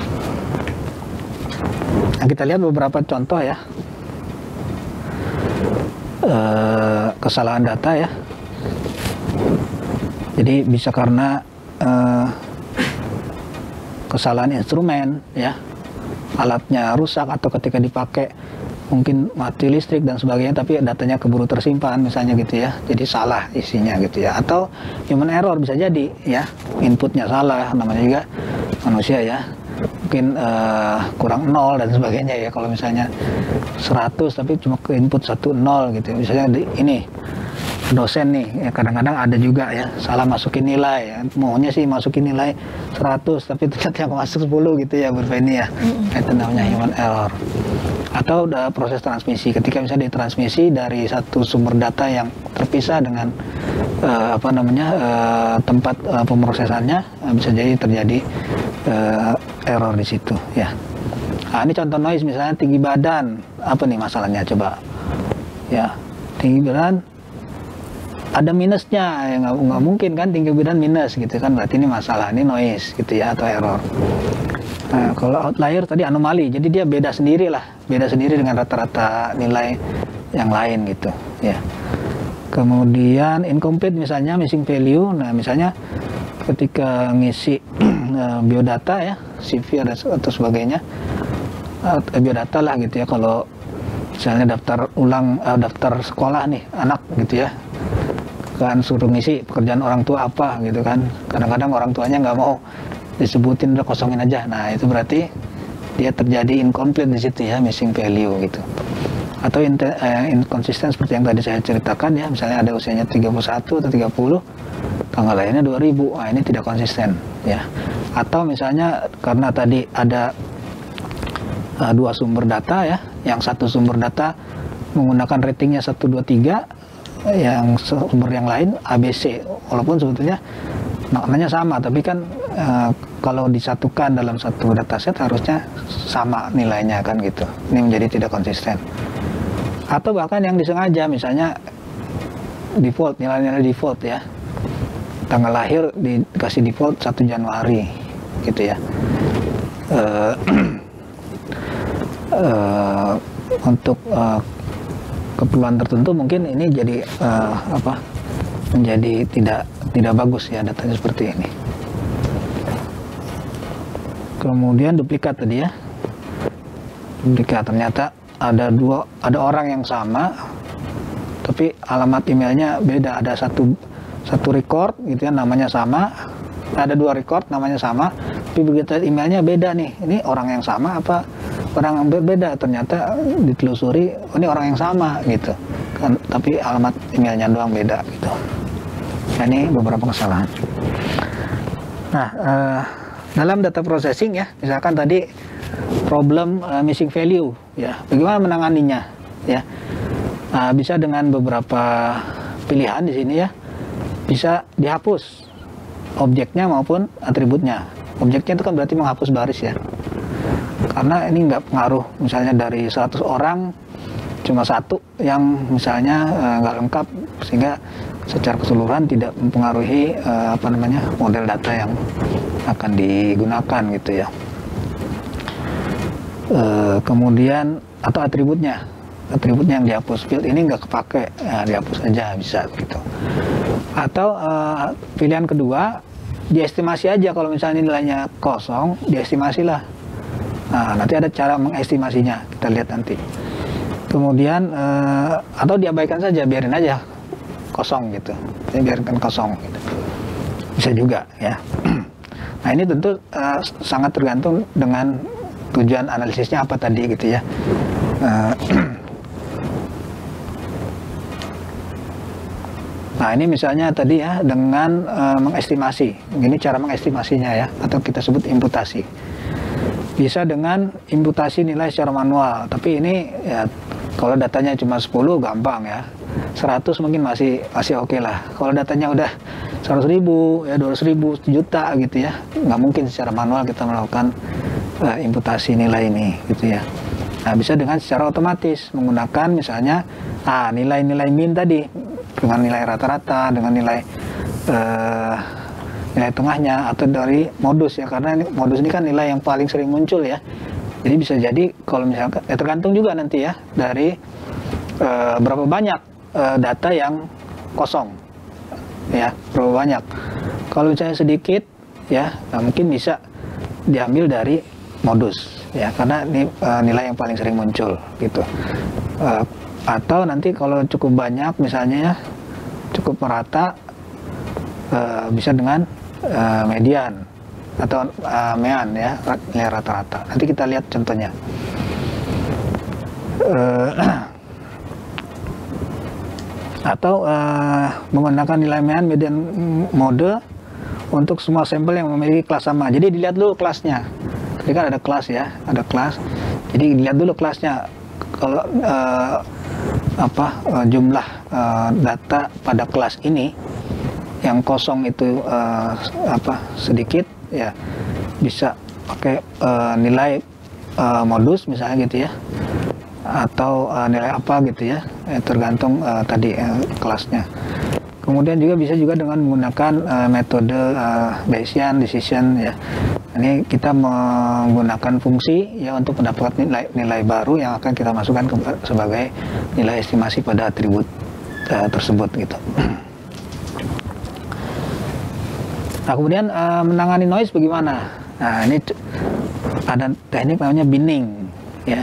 Nah, kita lihat beberapa contoh ya, uh, kesalahan data ya. Jadi bisa karena uh, kesalahan instrumen ya, alatnya rusak atau ketika dipakai mungkin mati listrik dan sebagainya, tapi datanya keburu tersimpan misalnya gitu ya, jadi salah isinya gitu ya. Atau human error bisa jadi ya, inputnya salah, namanya juga manusia ya, mungkin uh, kurang nol dan sebagainya ya. Kalau misalnya seratus tapi cuma ke input satu nol gitu, misalnya di, ini dosen nih ya, kadang-kadang ada juga ya salah masukin nilai ya. Maunya sih masukin nilai seratus tapi ternyata yang masuk sepuluh gitu ya, berveni ya. Mm-hmm. Itu namanya human error. Atau udah proses transmisi, ketika misalnya ditransmisi dari satu sumber data yang terpisah dengan uh, apa namanya uh, tempat uh, pemrosesannya, uh, bisa jadi terjadi uh, error di situ ya. Nah, ini contoh noise misalnya tinggi badan, apa nih masalahnya coba ya, tinggi badan ada minusnya ya, nggak nggak mungkin kan tinggi badan minus gitu kan, berarti ini masalah, ini noise gitu ya, atau error. Nah, kalau outlier tadi anomali, jadi dia beda sendiri lah, beda sendiri dengan rata-rata nilai yang lain gitu ya. Kemudian incomplete misalnya missing value, nah misalnya ketika ngisi biodata ya, C V atau sebagainya, biodata lah gitu ya, kalau misalnya daftar ulang, daftar sekolah nih anak gitu ya, kan suruh ngisi pekerjaan orang tua apa gitu kan, kadang-kadang orang tuanya nggak mau disebutin, udah kosongin aja. Nah itu berarti dia terjadi incomplete di situ ya, missing value gitu. Atau in, uh, inconsistent seperti yang tadi saya ceritakan ya, misalnya ada usianya tiga puluh satu atau tiga puluh, tanggal lahirnya dua ribu, nah ini tidak konsisten ya. Atau misalnya karena tadi ada uh, dua sumber data ya, yang satu sumber data menggunakan ratingnya satu, dua, tiga, yang sumber yang lain A B C, walaupun sebetulnya maknanya sama, tapi kan uh, kalau disatukan dalam satu dataset harusnya sama nilainya kan gitu. Ini menjadi tidak konsisten. Atau bahkan yang disengaja, misalnya default, nilai-nilai default ya, tanggal lahir dikasih default satu Januari gitu ya. Uh, uh, untuk uh, keperluan tertentu mungkin ini jadi uh, apa menjadi tidak tidak bagus ya datanya seperti ini. Kemudian duplikat tadi ya, duplikat ternyata ada dua ada orang yang sama tapi alamat emailnya beda, ada satu satu record gitu ya, namanya sama, ada dua record namanya sama, tapi begitu emailnya beda nih, ini orang yang sama apa orang yang berbeda, ternyata ditelusuri oh, ini orang yang sama gitu kan, tapi alamat emailnya doang beda gitu. Nah, ini beberapa kesalahan. Nah, uh, dalam data processing ya, misalkan tadi problem uh, missing value ya, bagaimana menanganinya ya? Uh, bisa dengan beberapa pilihan di sini ya, bisa dihapus objeknya maupun atributnya. Objeknya itu kan berarti menghapus baris ya, karena ini nggak pengaruh, misalnya dari seratus orang cuma satu yang misalnya nggak uh, lengkap, sehingga secara keseluruhan tidak mempengaruhi uh, apa namanya model data yang akan digunakan gitu ya. Uh, kemudian atau atributnya, atributnya yang dihapus, field ini nggak kepake, ya, dihapus aja bisa gitu. Atau uh, pilihan kedua, diestimasi aja, kalau misalnya nilainya kosong, diestimasi lah. Nah, nanti ada cara mengestimasinya, kita lihat nanti. Kemudian uh, atau diabaikan saja, biarin aja kosong gitu, jadi biarkan kosong gitu. Bisa juga ya. Nah, ini tentu uh, sangat tergantung dengan tujuan analisisnya apa tadi gitu ya. Uh, nah, ini misalnya tadi ya dengan uh, mengestimasi, ini cara mengestimasinya ya, atau kita sebut imputasi. Bisa dengan imputasi nilai secara manual, tapi ini ya kalau datanya cuma sepuluh gampang ya, seratus mungkin masih masih oke okay lah. Kalau datanya udah seratus ribu, ya dua ratus ribu, satu juta gitu ya, nggak mungkin secara manual kita melakukan uh, imputasi nilai ini gitu ya. Nah, bisa dengan secara otomatis menggunakan misalnya ah, nilai-nilai min tadi, dengan nilai rata-rata, dengan nilai uh, nilai tengahnya, atau dari modus ya, karena ini, modus ini kan nilai yang paling sering muncul ya. Jadi bisa jadi kalau misalkan ya tergantung juga nanti ya dari uh, berapa banyak uh, data yang kosong ya, berapa banyak. Kalau misalnya sedikit ya, nah mungkin bisa diambil dari modus ya, karena ini uh, nilai yang paling sering muncul gitu. Uh, atau nanti kalau cukup banyak misalnya ya, cukup merata, uh, bisa dengan uh, median atau uh, mean ya, nilai rata-rata. Nanti kita lihat contohnya. Uh, atau uh, menggunakan nilai mean median mode untuk semua sampel yang memiliki kelas sama. Jadi dilihat dulu kelasnya. Tadi kan ada kelas ya, ada kelas. Jadi dilihat dulu kelasnya. Kalau uh, apa uh, jumlah uh, data pada kelas ini yang kosong itu uh, apa sedikit ya, bisa pakai uh, nilai uh, modus misalnya gitu ya, atau uh, nilai apa gitu ya, ya tergantung uh, tadi uh, kelasnya. Kemudian juga bisa juga dengan menggunakan uh, metode uh, Bayesian decision ya. Ini kita menggunakan fungsi ya untuk mendapatkan nilai nilai baru yang akan kita masukkan ke, sebagai nilai estimasi pada atribut uh, tersebut gitu. Nah, kemudian uh, menangani noise bagaimana? Nah, ini ada teknik namanya binning ya.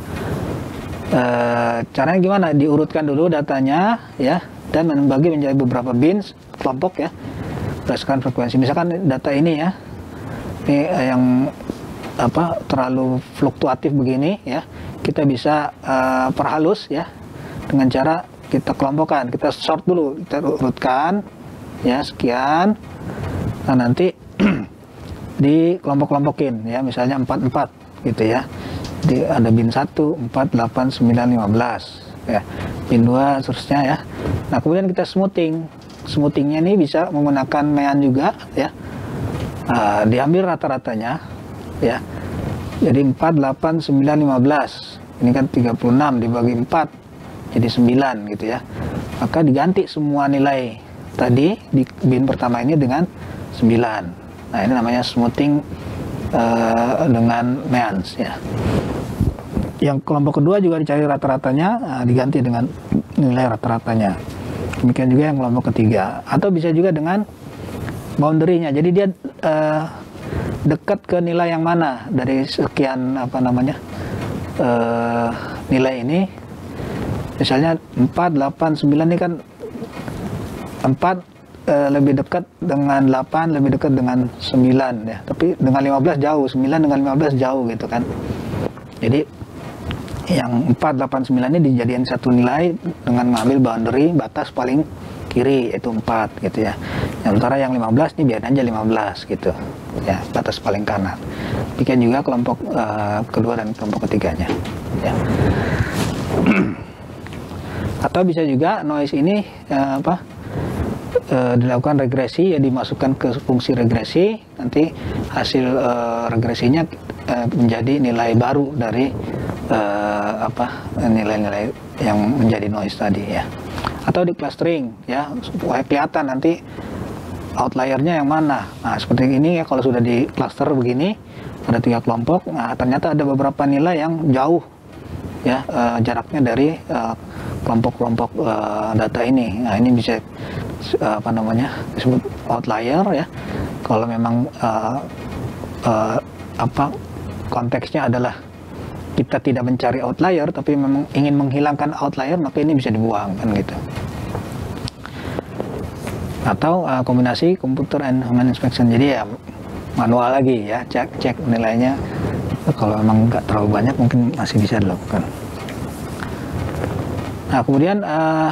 Uh, caranya gimana? Diurutkan dulu datanya ya, dan membagi menjadi beberapa bins, kelompok ya, berdasarkan frekuensi. Misalkan data ini ya, ini uh, yang apa terlalu fluktuatif begini ya, kita bisa uh, perhalus ya dengan cara kita kelompokkan, kita sort dulu, kita urutkan ya sekian. Nah, nanti di kelompok-kelompokin ya, misalnya empat empat gitu ya. Jadi ada bin satu, empat, delapan, sembilan, lima belas ya, bin dua seterusnya ya. Nah kemudian kita smoothing. Smoothingnya ini bisa menggunakan mean juga ya. Uh, diambil rata-ratanya ya. Jadi empat, delapan, sembilan, lima belas. Ini kan tiga puluh enam dibagi empat jadi sembilan gitu ya. Maka diganti semua nilai tadi di bin pertama ini dengan sembilan. Nah ini namanya smoothing uh, dengan means ya. Yang kelompok kedua juga dicari rata-ratanya, uh, diganti dengan nilai rata-ratanya. Demikian juga yang kelompok ketiga. Atau bisa juga dengan boundary-nya. Jadi dia uh, dekat ke nilai yang mana dari sekian apa namanya uh, nilai ini. Misalnya empat, delapan, sembilan ini kan empat uh, lebih dekat dengan delapan, lebih dekat dengan sembilan ya. Tapi dengan lima belas jauh, sembilan dengan lima belas jauh gitu kan. Jadi yang empat, delapan, sembilan ini dijadikan satu nilai dengan mengambil boundary batas paling kiri yaitu empat gitu ya. Sementara yang lima belas ini biar aja lima belas gitu ya, batas paling kanan. Demikian juga kelompok uh, kedua dan kelompok ketiganya ya. Atau bisa juga noise ini uh, apa uh, dilakukan regresi ya, dimasukkan ke fungsi regresi, nanti hasil uh, regresinya uh, menjadi nilai baru dari Uh, apa nilai-nilai yang menjadi noise tadi ya. Atau di clustering ya, supaya kelihatan nanti outliernya yang mana. Nah seperti ini ya, kalau sudah di cluster begini ada tiga kelompok, nah ternyata ada beberapa nilai yang jauh ya uh, jaraknya dari kelompok-kelompok uh, uh, data ini. Nah ini bisa uh, apa namanya disebut outlier ya. Kalau memang uh, uh, apa konteksnya adalah kita tidak mencari outlier tapi memang ingin menghilangkan outlier, maka ini bisa dibuang kan gitu. Atau uh, kombinasi computer and human inspection, jadi ya manual lagi ya, cek cek nilainya. Kalau memang nggak terlalu banyak mungkin masih bisa dilakukan. Nah kemudian uh,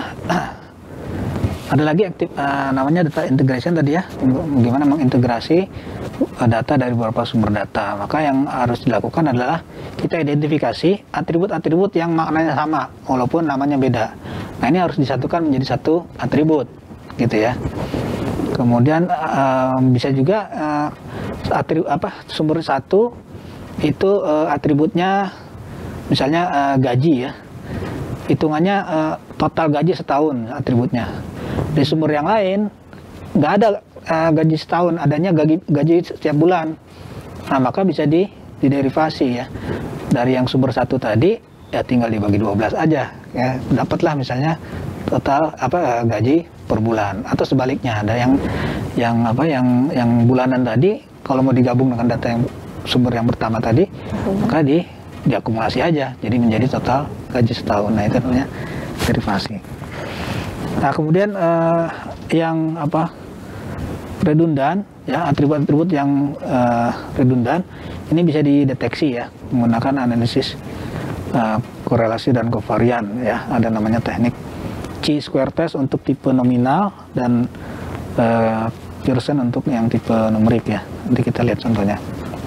ada lagi aktif uh, namanya data integration tadi ya, bagaimana mengintegrasi data dari beberapa sumber data. Maka yang harus dilakukan adalah kita identifikasi atribut-atribut yang maknanya sama walaupun namanya beda. Nah ini harus disatukan menjadi satu atribut gitu ya. Kemudian uh, bisa juga uh, atribut apa sumber satu itu uh, atributnya misalnya uh, gaji ya, hitungannya uh, total gaji setahun atributnya. Di sumber yang lain nggak ada uh, gaji setahun, adanya gaji, gaji setiap bulan. Nah maka bisa di, diderivasi ya dari yang sumber satu tadi ya, tinggal dibagi dua belas aja ya, dapatlah misalnya total apa gaji per bulan. Atau sebaliknya ada yang yang apa yang yang bulanan tadi kalau mau digabung dengan data yang sumber yang pertama tadi hmm. maka di diakumulasi aja jadi menjadi total gaji setahun. Nah itu namanya derivasi. Nah kemudian uh, yang apa redundan ya, atribut-atribut yang uh, redundan ini bisa dideteksi ya menggunakan analisis uh, korelasi dan kovarian ya. Ada namanya teknik chi-square test untuk tipe nominal dan uh, Pearson untuk yang tipe numerik ya. Nanti kita lihat contohnya.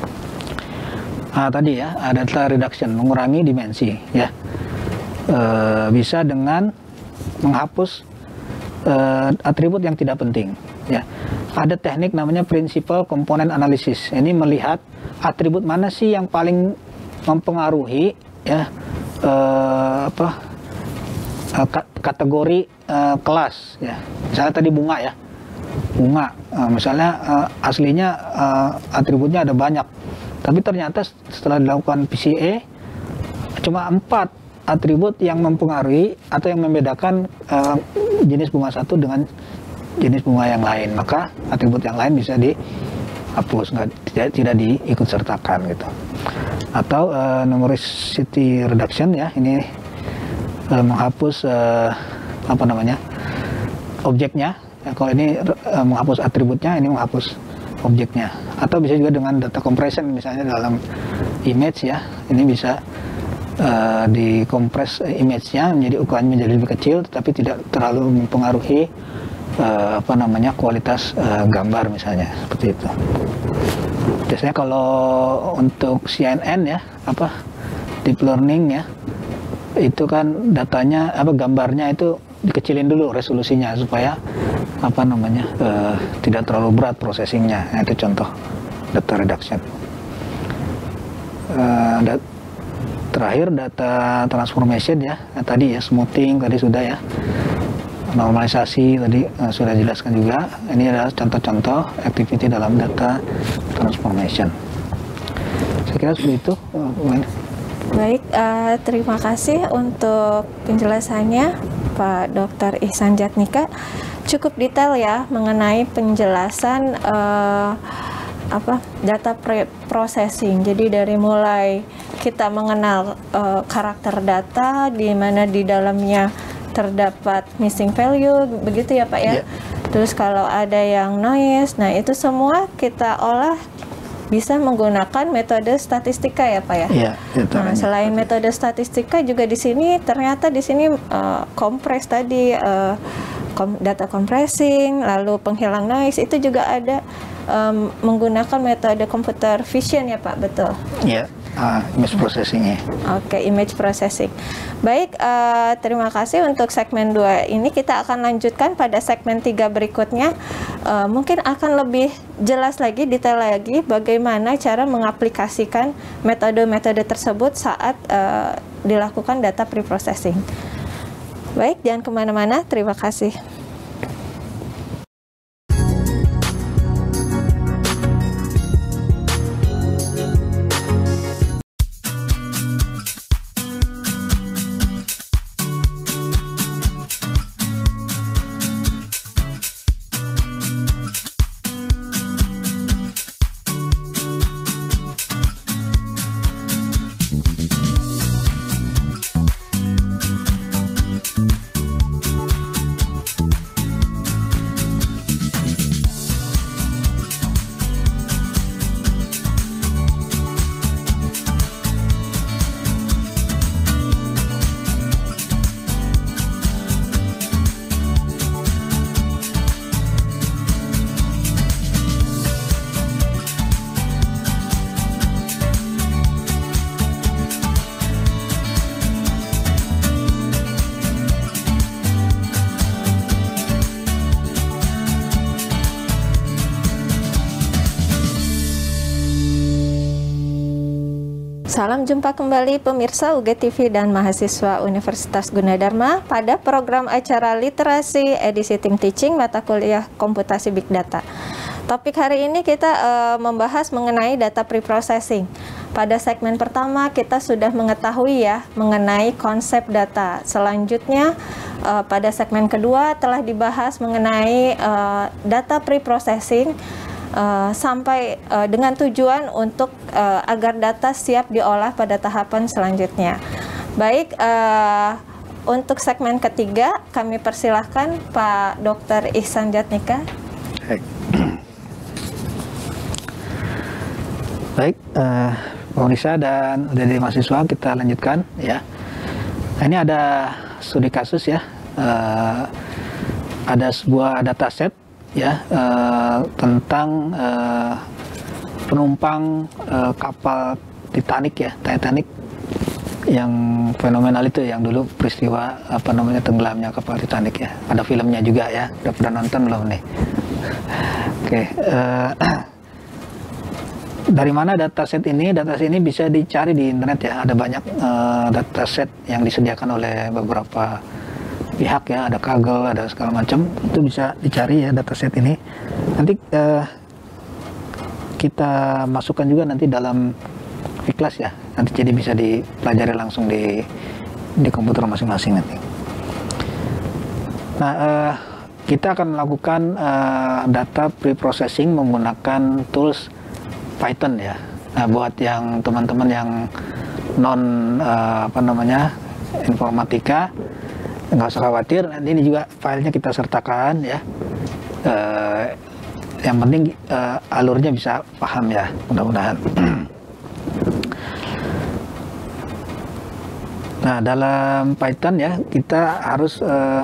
Nah tadi ya ada data reduction, mengurangi dimensi ya. Uh, bisa dengan menghapus uh, atribut yang tidak penting ya. Ada teknik namanya principal component analysis. Ini melihat atribut mana sih yang paling mempengaruhi ya uh, apa uh, kategori uh, kelas ya. Misalnya tadi bunga ya, bunga uh, misalnya uh, aslinya uh, atributnya ada banyak, tapi ternyata setelah dilakukan P C A cuma empat atribut yang mempengaruhi atau yang membedakan uh, jenis bunga satu dengan jenis bunga yang lain. Maka atribut yang lain bisa dihapus, nggak tidak, tidak diikut sertakan gitu. Atau uh, numericity reduction ya, ini uh, menghapus uh, apa namanya objeknya ya, kalau ini uh, menghapus atributnya, ini menghapus objeknya. Atau bisa juga dengan data compression, misalnya dalam image ya, ini bisa uh, dikompres image-nya menjadi ukurannya menjadi lebih kecil tetapi tidak terlalu mempengaruhi uh, apa namanya kualitas uh, gambar misalnya, seperti itu. Biasanya kalau untuk C N N ya, apa deep learning ya, itu kan datanya apa gambarnya itu dikecilin dulu resolusinya supaya apa namanya uh, tidak terlalu berat processingnya. Nah, itu contoh data reduction. Uh, dat terakhir data transformation ya, nah, tadi ya smoothing tadi sudah ya, normalisasi tadi uh, sudah dijelaskan juga. Ini adalah contoh-contoh activity dalam data transformation. Saya kira seperti itu. Uh, Baik, uh, terima kasih untuk penjelasannya Pak Dokter Ihsan Jatnika. Cukup detail ya mengenai penjelasan uh, apa data processing. Jadi dari mulai kita mengenal uh, karakter data, di mana di dalamnya terdapat missing value, begitu ya Pak ya. Yeah. Terus kalau ada yang noise, nah itu semua kita olah bisa menggunakan metode statistika ya Pak ya. Iya. Nah, selain metode statistika juga di sini ternyata di sini uh, kompres tadi uh, kom data compressing, lalu penghilang noise itu juga ada um, menggunakan metode computer vision ya Pak, betul? Iya. Uh, image processing ya. Oke, okay, image processing. Baik, uh, terima kasih untuk segmen dua ini. Kita akan lanjutkan pada segmen tiga berikutnya. Uh, mungkin akan lebih jelas lagi, detail lagi bagaimana cara mengaplikasikan metode-metode tersebut saat uh, dilakukan data preprocessing. Baik, jangan kemana-mana. Terima kasih. Salam jumpa kembali pemirsa U G T V dan mahasiswa Universitas Gunadarma pada program acara literasi edisi Teaching mata kuliah komputasi Big Data. Topik hari ini kita uh, membahas mengenai data preprocessing. Pada segmen pertama kita sudah mengetahui ya mengenai konsep data. Selanjutnya uh, pada segmen kedua telah dibahas mengenai uh, data preprocessing. Uh, sampai uh, dengan tujuan untuk uh, agar data siap diolah pada tahapan selanjutnya. Baik, uh, untuk segmen ketiga kami persilahkan Pak Dokter Ihsan Jatnika. Baik, Baik uh, pemirsa dan dari mahasiswa kita lanjutkan ya. Nah, ini ada studi kasus ya, uh, ada sebuah dataset ya uh, tentang uh, penumpang uh, kapal Titanic ya, Titanic yang fenomenal itu, yang dulu peristiwa apa namanya tenggelamnya kapal Titanic ya. Ada filmnya juga ya, udah pernah nonton belum nih? Oke, okay, uh, dari mana dataset ini? Dataset ini bisa dicari di internet ya. Ada banyak uh, dataset yang disediakan oleh beberapa pihak ya, ada Kaggle, ada segala macam, itu bisa dicari ya dataset ini. Nanti uh, kita masukkan juga nanti dalam ikhlas ya, nanti jadi bisa dipelajari langsung di di komputer masing-masing nanti. Nah, uh, kita akan melakukan uh, data preprocessing menggunakan tools Python ya. Nah, buat yang teman-teman yang non uh, apa namanya informatika, nggak usah khawatir, nanti ini juga filenya kita sertakan ya. Uh, yang penting uh, alurnya bisa paham ya, mudah-mudahan. Nah, dalam Python ya kita harus uh,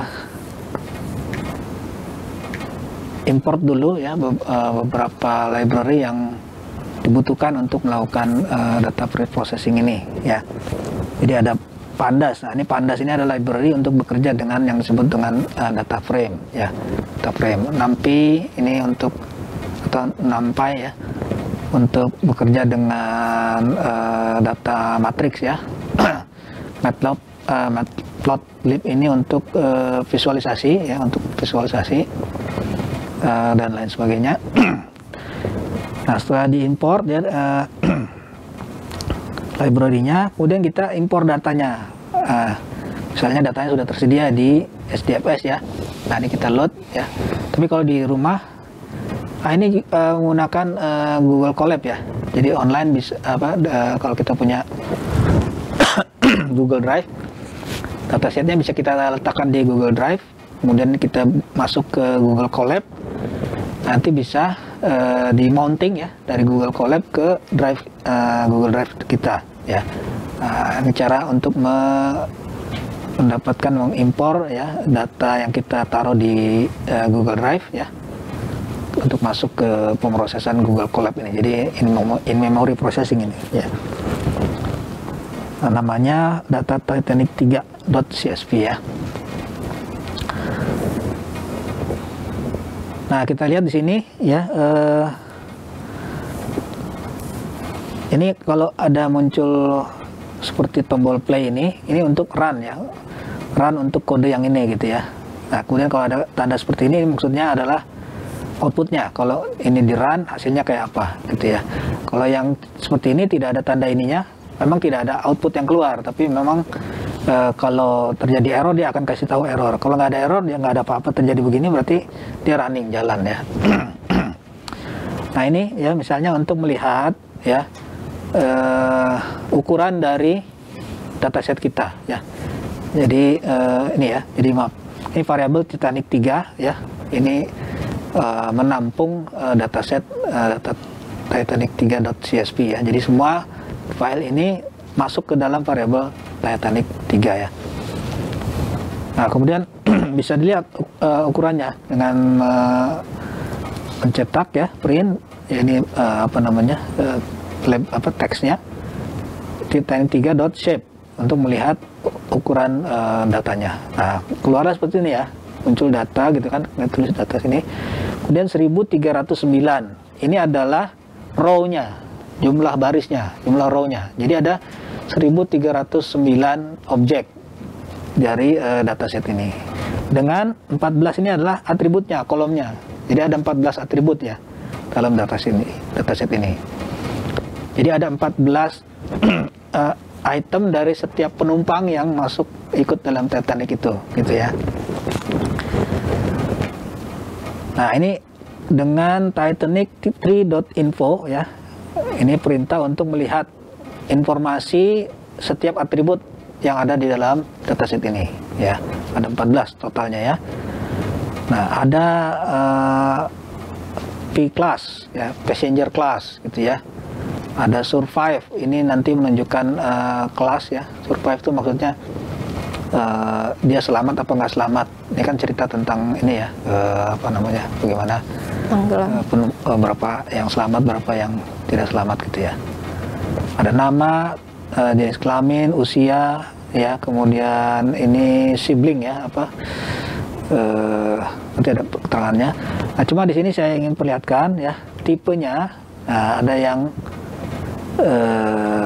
import dulu ya beberapa library yang dibutuhkan untuk melakukan uh, data preprocessing ini ya. Jadi ada Pandas. Nah, ini Pandas ini adalah library untuk bekerja dengan yang disebut dengan uh, data frame ya. Data frame. NumPy ini untuk atau NumPy ya untuk bekerja dengan uh, data matrix ya. Matplot uh, Matplotlib ini untuk uh, visualisasi ya, untuk visualisasi uh, dan lain sebagainya. Nah, setelah diimpor ya uh, library-nya, kemudian kita impor datanya. Uh, misalnya datanya sudah tersedia di S D F S ya. Nah, ini kita load ya. Tapi kalau di rumah, nah ini uh, menggunakan uh, Google Colab ya. Jadi online bisa apa? Uh, kalau kita punya Google Drive, datasetnya bisa kita letakkan di Google Drive. Kemudian kita masuk ke Google Colab. Nanti bisa uh, di mounting ya dari Google Colab ke drive uh, Google Drive kita ya. Nah, ini cara untuk me mendapatkan mengimpor ya data yang kita taruh di uh, Google Drive ya untuk masuk ke pemrosesan Google Colab ini. Jadi in, in memory processing ini ya. Nah, namanya data Titanic tiga dot C S V ya. Nah, kita lihat di sini ya, uh, ini kalau ada muncul seperti tombol play ini, ini untuk run ya, run untuk kode yang ini gitu ya. Nah, kemudian kalau ada tanda seperti ini, maksudnya adalah outputnya. Kalau ini di run, hasilnya kayak apa gitu ya. Kalau yang seperti ini tidak ada tanda ininya, memang tidak ada output yang keluar, tapi memang Uh, kalau terjadi error dia akan kasih tahu error. Kalau nggak ada error, dia nggak ada apa-apa terjadi begini, berarti dia running jalan ya. Nah, ini ya misalnya untuk melihat ya uh, ukuran dari dataset kita ya. Jadi uh, ini ya, jadi maaf, ini variabel Titanic tiga ya. Ini uh, menampung uh, dataset uh, data Titanic tiga dot C S V ya. Jadi semua file ini masuk ke dalam variabel Titanic tiga ya. Nah, kemudian bisa dilihat uh, ukurannya dengan uh, mencetak ya, print ya, ini uh, apa namanya uh, lab, apa teksnya Titanic tiga dot shape untuk melihat ukuran uh, datanya. Nah, keluarnya seperti ini ya, muncul data gitu kan, tulis data sini. Kemudian seribu tiga ratus sembilan ini adalah row-nya, jumlah barisnya, jumlah row-nya. Jadi ada seribu tiga ratus sembilan objek dari uh, dataset ini. Dengan empat belas ini adalah atributnya, kolomnya. Jadi ada empat belas atribut ya dalam dataset ini, dataset ini. Jadi ada empat belas uh, item dari setiap penumpang yang masuk ikut dalam Titanic itu, gitu ya. Nah, ini dengan Titanic tiga dot info ya. Ini perintah untuk melihat informasi setiap atribut yang ada di dalam dataset ini ya. Ada empat belas totalnya ya. Nah, ada uh, P class ya, passenger class gitu ya. Ada survive, ini nanti menunjukkan uh, kelas ya. Survive itu maksudnya uh, dia selamat apa nggak selamat. Ini kan cerita tentang ini ya, uh, apa namanya, bagaimana uh, penuh, uh, berapa yang selamat, berapa yang tidak selamat gitu ya. Ada nama, uh, jenis kelamin, usia, ya, kemudian ini sibling ya, apa, uh, nanti ada keterangannya. Nah, cuma di sini saya ingin perlihatkan ya, tipenya. Nah, ada yang uh,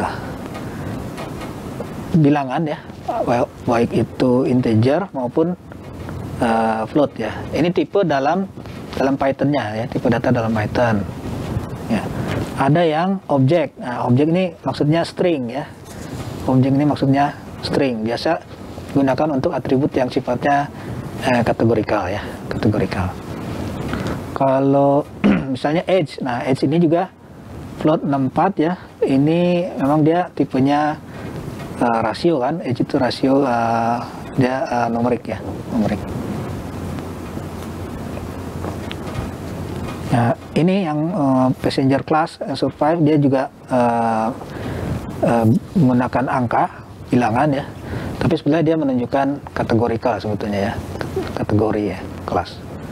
bilangan ya, baik itu integer maupun uh, float ya. Ini tipe dalam dalam Python-nya ya, tipe data dalam Python. Ya. Ada yang objek. Nah, objek ini maksudnya string ya. Objek ini maksudnya string. Biasa gunakan untuk atribut yang sifatnya eh, kategorikal ya, kategorikal. Kalau misalnya age, nah age ini juga float enam puluh empat ya. Ini memang dia tipenya uh, rasio kan. Age itu rasio uh, dia uh, numerik ya, numerik. Nah, ini yang uh, passenger class uh, survive, dia juga uh, uh, menggunakan angka bilangan ya, tapi sebenarnya dia menunjukkan kategorikal sebetulnya ya, kategori ya, kelas.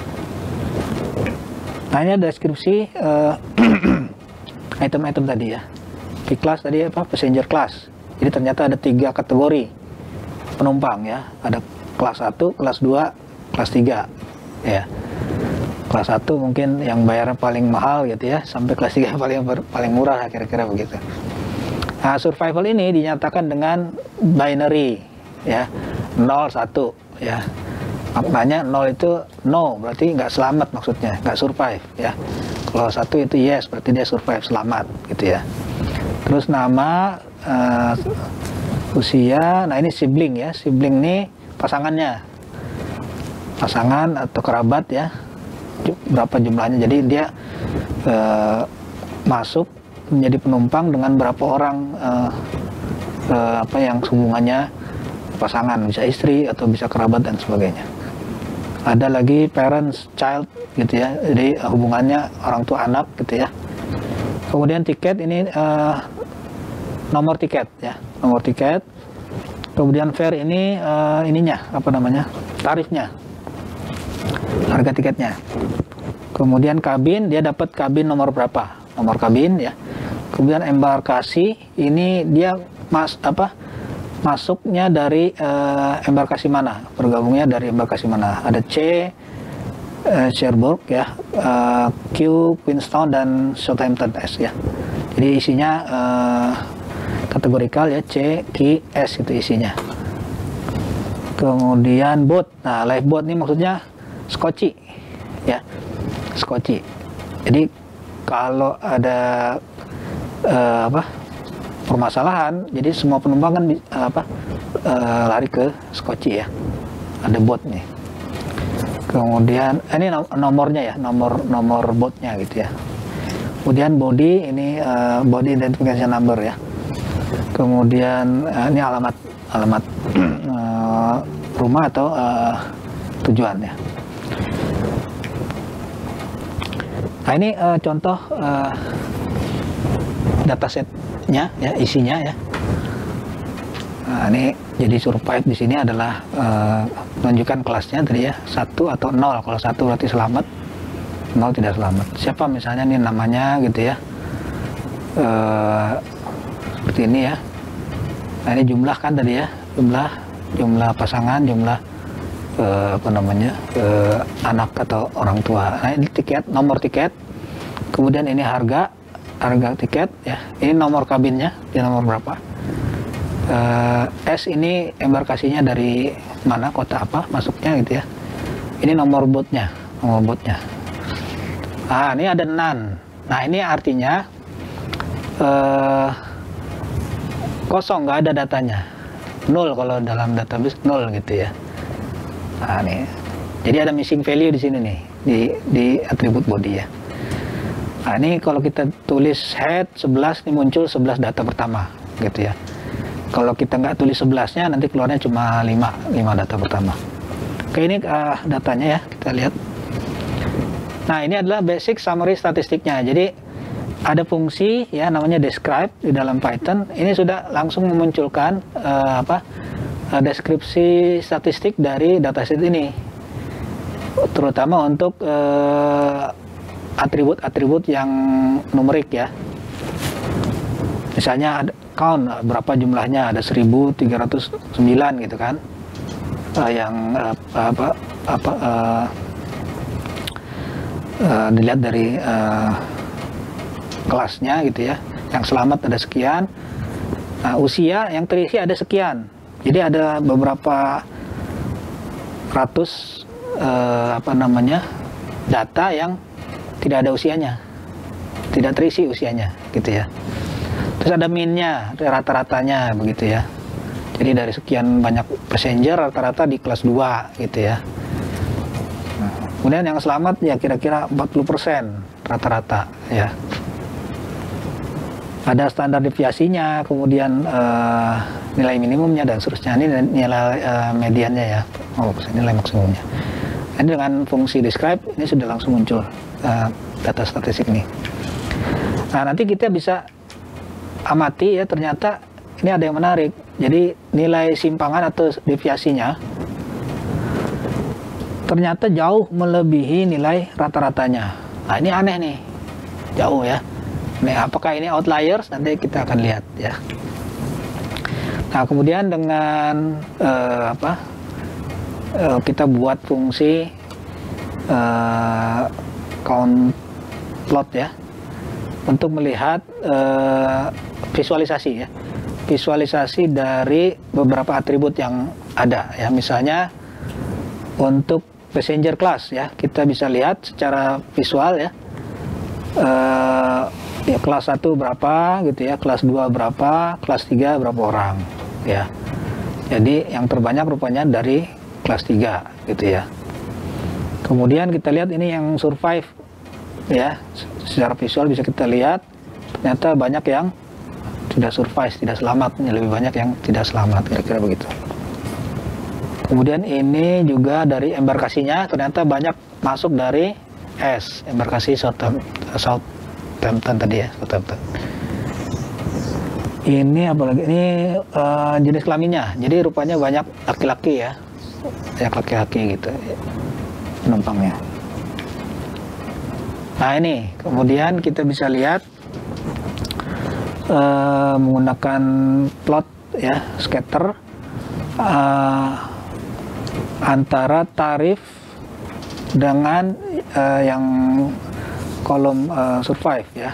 Nah, ini ada deskripsi uh, item-item tadi ya. P class tadi apa, passenger class Jadi ternyata ada tiga kategori penumpang ya. Ada kelas satu, kelas dua, kelas tiga ya. Kelas satu mungkin yang bayarnya paling mahal gitu ya, sampai kelas tiga paling paling murah kira-kira begitu. Nah, survival ini dinyatakan dengan binary ya, nol satu ya. Maknanya nol itu no, berarti nggak selamat maksudnya, nggak survive ya. Kalau satu itu yes, berarti dia survive, selamat gitu ya. Terus nama, uh, usia, nah ini sibling ya, sibling ini pasangannya, pasangan atau kerabat ya, berapa jumlahnya. Jadi dia uh, masuk menjadi penumpang dengan berapa orang uh, uh, apa yang hubungannya pasangan, bisa istri atau bisa kerabat dan sebagainya. Ada lagi parents child gitu ya, jadi uh, hubungannya orang tua anak gitu ya. Kemudian tiket ini uh, nomor tiket ya, nomor tiket. Kemudian fare ini uh, ininya apa namanya, tarifnya, harga tiketnya. Kemudian kabin, dia dapat kabin nomor berapa, nomor kabin ya. Kemudian embarkasi ini dia mas apa masuknya dari uh, embarkasi mana, bergabungnya dari embarkasi mana. Ada C uh, Cherbourg ya, uh, Q Queenstown dan Southampton S ya. Jadi isinya uh, kategorikal ya, C, Q, S itu isinya. Kemudian boat, nah lifeboat ini maksudnya skoci ya, skoci. Jadi kalau ada uh, apa permasalahan, jadi semua penumpang kan uh, apa uh, lari ke skoci ya, ada boat nih. Kemudian ini nomornya ya, nomor nomor boatnya gitu ya. Kemudian body, ini uh, body identification number ya. Kemudian uh, ini alamat alamat uh, rumah atau uh, tujuan ya. Nah ini uh, contoh uh, datasetnya ya, isinya ya. Nah, ini jadi survive di sini adalah uh, menunjukkan kelasnya tadi ya, satu atau nol. Kalau satu berarti selamat, nol tidak selamat. Siapa misalnya nih namanya gitu ya, uh, seperti ini ya. Nah ini jumlah kan tadi ya, jumlah jumlah pasangan, jumlah uh, apa namanya uh, anak atau orang tua. Nah ini tiket, nomor tiket. Kemudian ini harga harga tiket ya. Ini nomor kabinnya, di nomor berapa. Uh, S ini embarkasinya dari mana, kota apa masuknya gitu ya. Ini nomor boatnya, nomor boatnya. Ah ini ada nan. Nah ini artinya uh, kosong, nggak ada datanya, nol kalau dalam database, nol gitu ya. Nah nih, jadi ada missing value di sini nih, di di atribut body ya. Nah ini kalau kita tulis head sebelas, ini muncul sebelas data pertama gitu ya. Kalau kita nggak tulis sebelasnya, nanti keluarnya cuma lima, lima data pertama. Oke, ini uh, datanya ya, kita lihat. Nah ini adalah basic summary statistiknya. Jadi ada fungsi ya namanya describe di dalam Python. Ini sudah langsung memunculkan uh, apa uh, deskripsi statistik dari dataset ini, terutama untuk atribut-atribut uh, yang numerik ya. Misalnya ada count, berapa jumlahnya, ada seribu tiga ratus sembilan gitu kan, uh, yang uh, apa apa uh, uh, dilihat dari uh, kelasnya gitu ya. Yang selamat ada sekian. Nah, usia yang terisi ada sekian. Jadi ada beberapa ratus uh, apa namanya data yang tidak ada usianya, tidak terisi usianya gitu ya. Terus ada minnya, rata-ratanya begitu ya. Jadi dari sekian banyak passenger rata-rata di kelas dua gitu ya. Nah, kemudian yang selamat ya kira-kira empat puluh persen rata-rata ya. Ada standar deviasinya, kemudian uh, nilai minimumnya dan seterusnya. Ini nilai uh, mediannya ya, oh nilai maksimumnya. Ini dengan fungsi describe ini sudah langsung muncul uh, data statistik ini. Nah nanti kita bisa amati ya, ternyata ini ada yang menarik. Jadi nilai simpangan atau deviasinya ternyata jauh melebihi nilai rata-ratanya. Nah ini aneh nih, jauh ya. Nih, apakah ini outliers? Nanti kita akan lihat ya. Nah, kemudian dengan uh, apa uh, kita buat fungsi uh, count plot ya untuk melihat uh, visualisasi ya, visualisasi dari beberapa atribut yang ada ya. Misalnya untuk passenger class ya, kita bisa lihat secara visual ya, uh, ya kelas satu berapa gitu ya, kelas dua berapa, kelas tiga berapa orang ya. Jadi yang terbanyak rupanya dari kelas tiga gitu ya. Kemudian kita lihat ini yang survive ya, secara visual bisa kita lihat ternyata banyak yang tidak survive, tidak selamat, lebih banyak yang tidak selamat, kira-kira begitu. Kemudian ini juga dari embarkasinya ternyata banyak masuk dari S, embarkasi Southampton tadi ya, Southampton. Ini apalagi ini uh, jenis kelaminnya, jadi rupanya banyak laki-laki ya, banyak laki-laki gitu penumpangnya. Nah ini kemudian kita bisa lihat uh, menggunakan plot ya, scatter uh, antara tarif dengan uh, yang kolom uh, survive ya.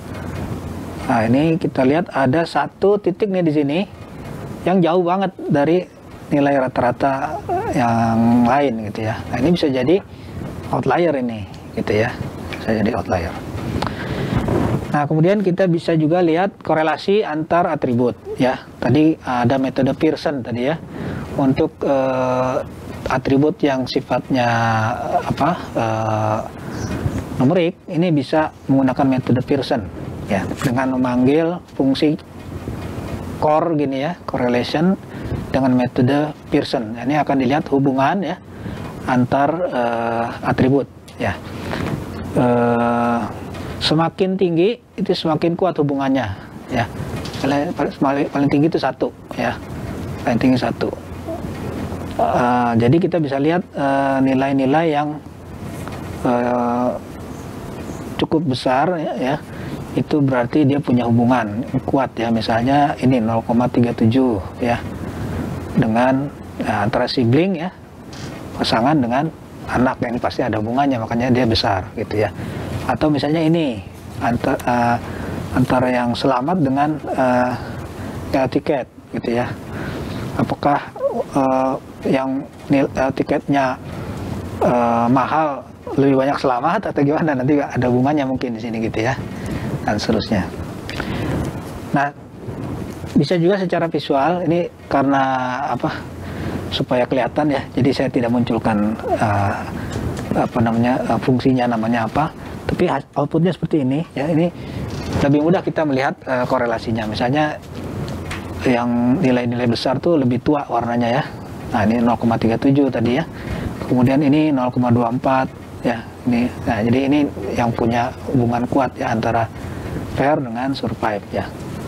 Nah ini kita lihat ada satu titik nih di sini yang jauh banget dari nilai rata-rata yang lain gitu ya. Nah ini bisa jadi outlier ini gitu ya, bisa jadi outlier. Nah kemudian kita bisa juga lihat korelasi antar atribut ya. Tadi ada metode Pearson tadi ya, untuk uh, atribut yang sifatnya apa uh, numerik, ini bisa menggunakan metode Pearson ya, dengan memanggil fungsi core gini ya, correlation dengan metode Pearson. Ini akan dilihat hubungan ya antar uh, atribut ya. Uh, semakin tinggi itu semakin kuat hubungannya ya. Paling, paling tinggi itu satu ya, paling tinggi satu. Uh, jadi kita bisa lihat nilai-nilai uh, yang uh, cukup besar ya, ya, itu berarti dia punya hubungan kuat ya. Misalnya ini nol koma tiga tujuh ya, dengan ya, antara sibling ya, pasangan dengan anak, yang pasti ada hubungannya, makanya dia besar gitu ya. Atau misalnya ini antara, uh, antara yang selamat dengan uh, ya, tiket gitu ya. Apakah uh, yang nil, uh, tiketnya uh, mahal lebih banyak selamat atau gimana, nanti ada hubungannya mungkin di sini gitu ya, dan seterusnya. Nah bisa juga secara visual, ini karena apa, supaya kelihatan ya, jadi saya tidak munculkan uh, apa namanya uh, fungsinya namanya apa, tapi outputnya seperti ini ya. Ini lebih mudah kita melihat uh, korelasinya. Misalnya yang nilai-nilai besar tuh lebih tua warnanya ya. Nah ini nol koma tiga tujuh tadi ya, kemudian ini nol koma dua empat ya, ini. Nah jadi ini yang punya hubungan kuat ya antara pair dengan survive ya.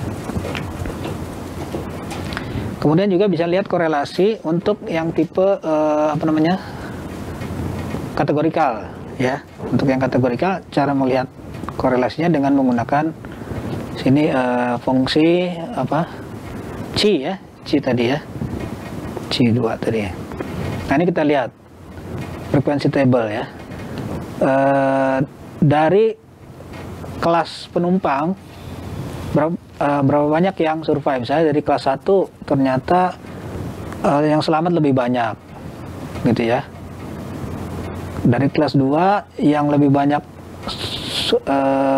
Kemudian juga bisa lihat korelasi untuk yang tipe uh, apa namanya kategorikal ya. Untuk yang kategorikal, cara melihat korelasinya dengan menggunakan sini uh, fungsi apa Chi ya, Chi tadi ya, Chi dua tadi ya. Nah ini kita lihat frekuensi table ya, e, dari kelas penumpang berapa, e, berapa banyak yang survive. Misalnya dari kelas satu ternyata e, yang selamat lebih banyak gitu ya. Dari kelas dua yang lebih banyak e,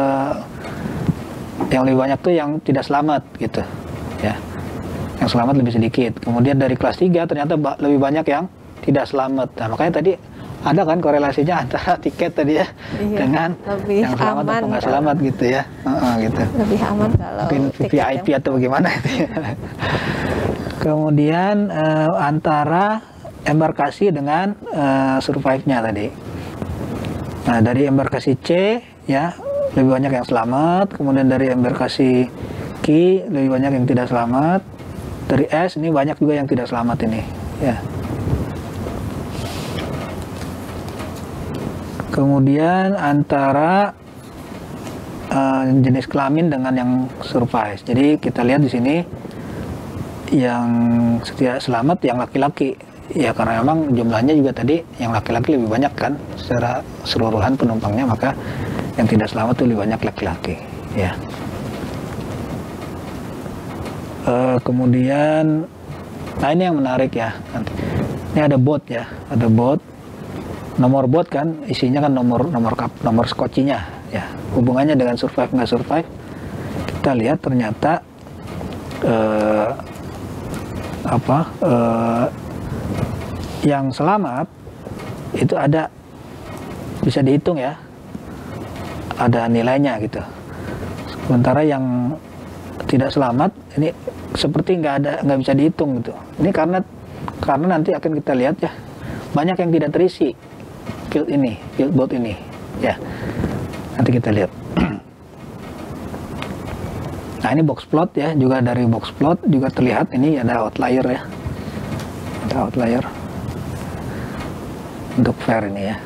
yang lebih banyak tuh yang tidak selamat gitu ya, yang selamat lebih sedikit. Kemudian dari kelas tiga ternyata lebih banyak yang tidak selamat. Nah makanya tadi ada kan korelasinya antara tiket tadi ya, iya, dengan yang selamat atau nggak selamat gitu ya. Uh-uh, gitu. Lebih aman kalau mungkin V I P atau bagaimana itu ya. Kemudian uh, antara embarkasi dengan uh, survive-nya tadi. Nah dari embarkasi C ya lebih banyak yang selamat. Kemudian dari embarkasi Q lebih banyak yang tidak selamat. Dari S ini banyak juga yang tidak selamat ini ya. Kemudian antara uh, jenis kelamin dengan yang survive. Jadi kita lihat di sini yang tidak selamat yang laki-laki ya, karena memang jumlahnya juga tadi yang laki-laki lebih banyak kan secara keseluruhan penumpangnya, maka yang tidak selamat itu lebih banyak laki-laki ya. Uh, kemudian nah ini yang menarik ya, nanti ini ada bot ya, ada bot, nomor bot kan isinya kan nomor nomor kap, nomor skocinya ya, hubungannya dengan survive nggak survive. Kita lihat ternyata uh, apa uh, yang selamat itu ada, bisa dihitung ya, ada nilainya gitu. Sementara yang tidak selamat ini seperti nggak ada, nggak bisa dihitung gitu. Ini karena karena nanti akan kita lihat ya, banyak yang tidak terisi field ini, field bot ini ya. Nanti kita lihat. Nah ini box plot ya, juga dari box plot juga terlihat ini ada outlier ya, ada outlier untuk fair ini ya.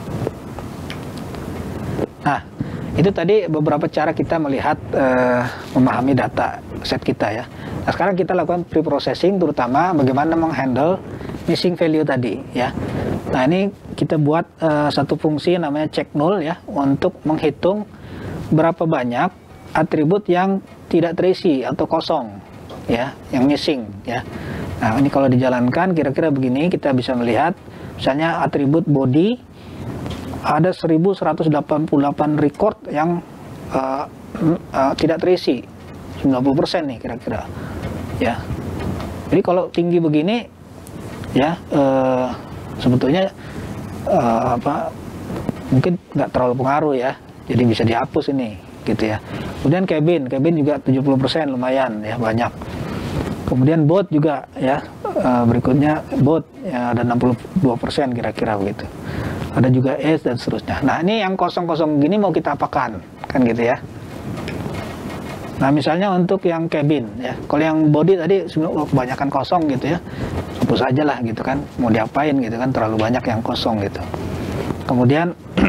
Nah itu tadi beberapa cara kita melihat uh, memahami data set kita ya. Nah sekarang kita lakukan pre-processing, terutama bagaimana menghandle missing value tadi ya. Nah ini kita buat uh, satu fungsi namanya check null ya, untuk menghitung berapa banyak atribut yang tidak terisi atau kosong ya, yang missing ya. Nah ini kalau dijalankan kira-kira begini, kita bisa melihat misalnya atribut body ada seribu seratus delapan puluh delapan record yang uh, uh, tidak terisi, sembilan puluh persen nih kira-kira ya. Jadi kalau tinggi begini ya, uh, sebetulnya uh, apa mungkin nggak terlalu pengaruh ya, jadi bisa dihapus ini gitu ya. Kemudian cabin, cabin juga tujuh puluh persen, lumayan ya, banyak. Kemudian bot juga ya, uh, berikutnya bot ya, ada enam puluh dua persen kira-kira begitu. Ada juga S dan seterusnya. Nah ini yang kosong-kosong gini mau kita apakan kan gitu ya. Nah misalnya untuk yang cabin ya, kalau yang body tadi sebenarnya kebanyakan kosong gitu ya, hapus aja lah gitu kan, mau diapain gitu kan, terlalu banyak yang kosong gitu. Kemudian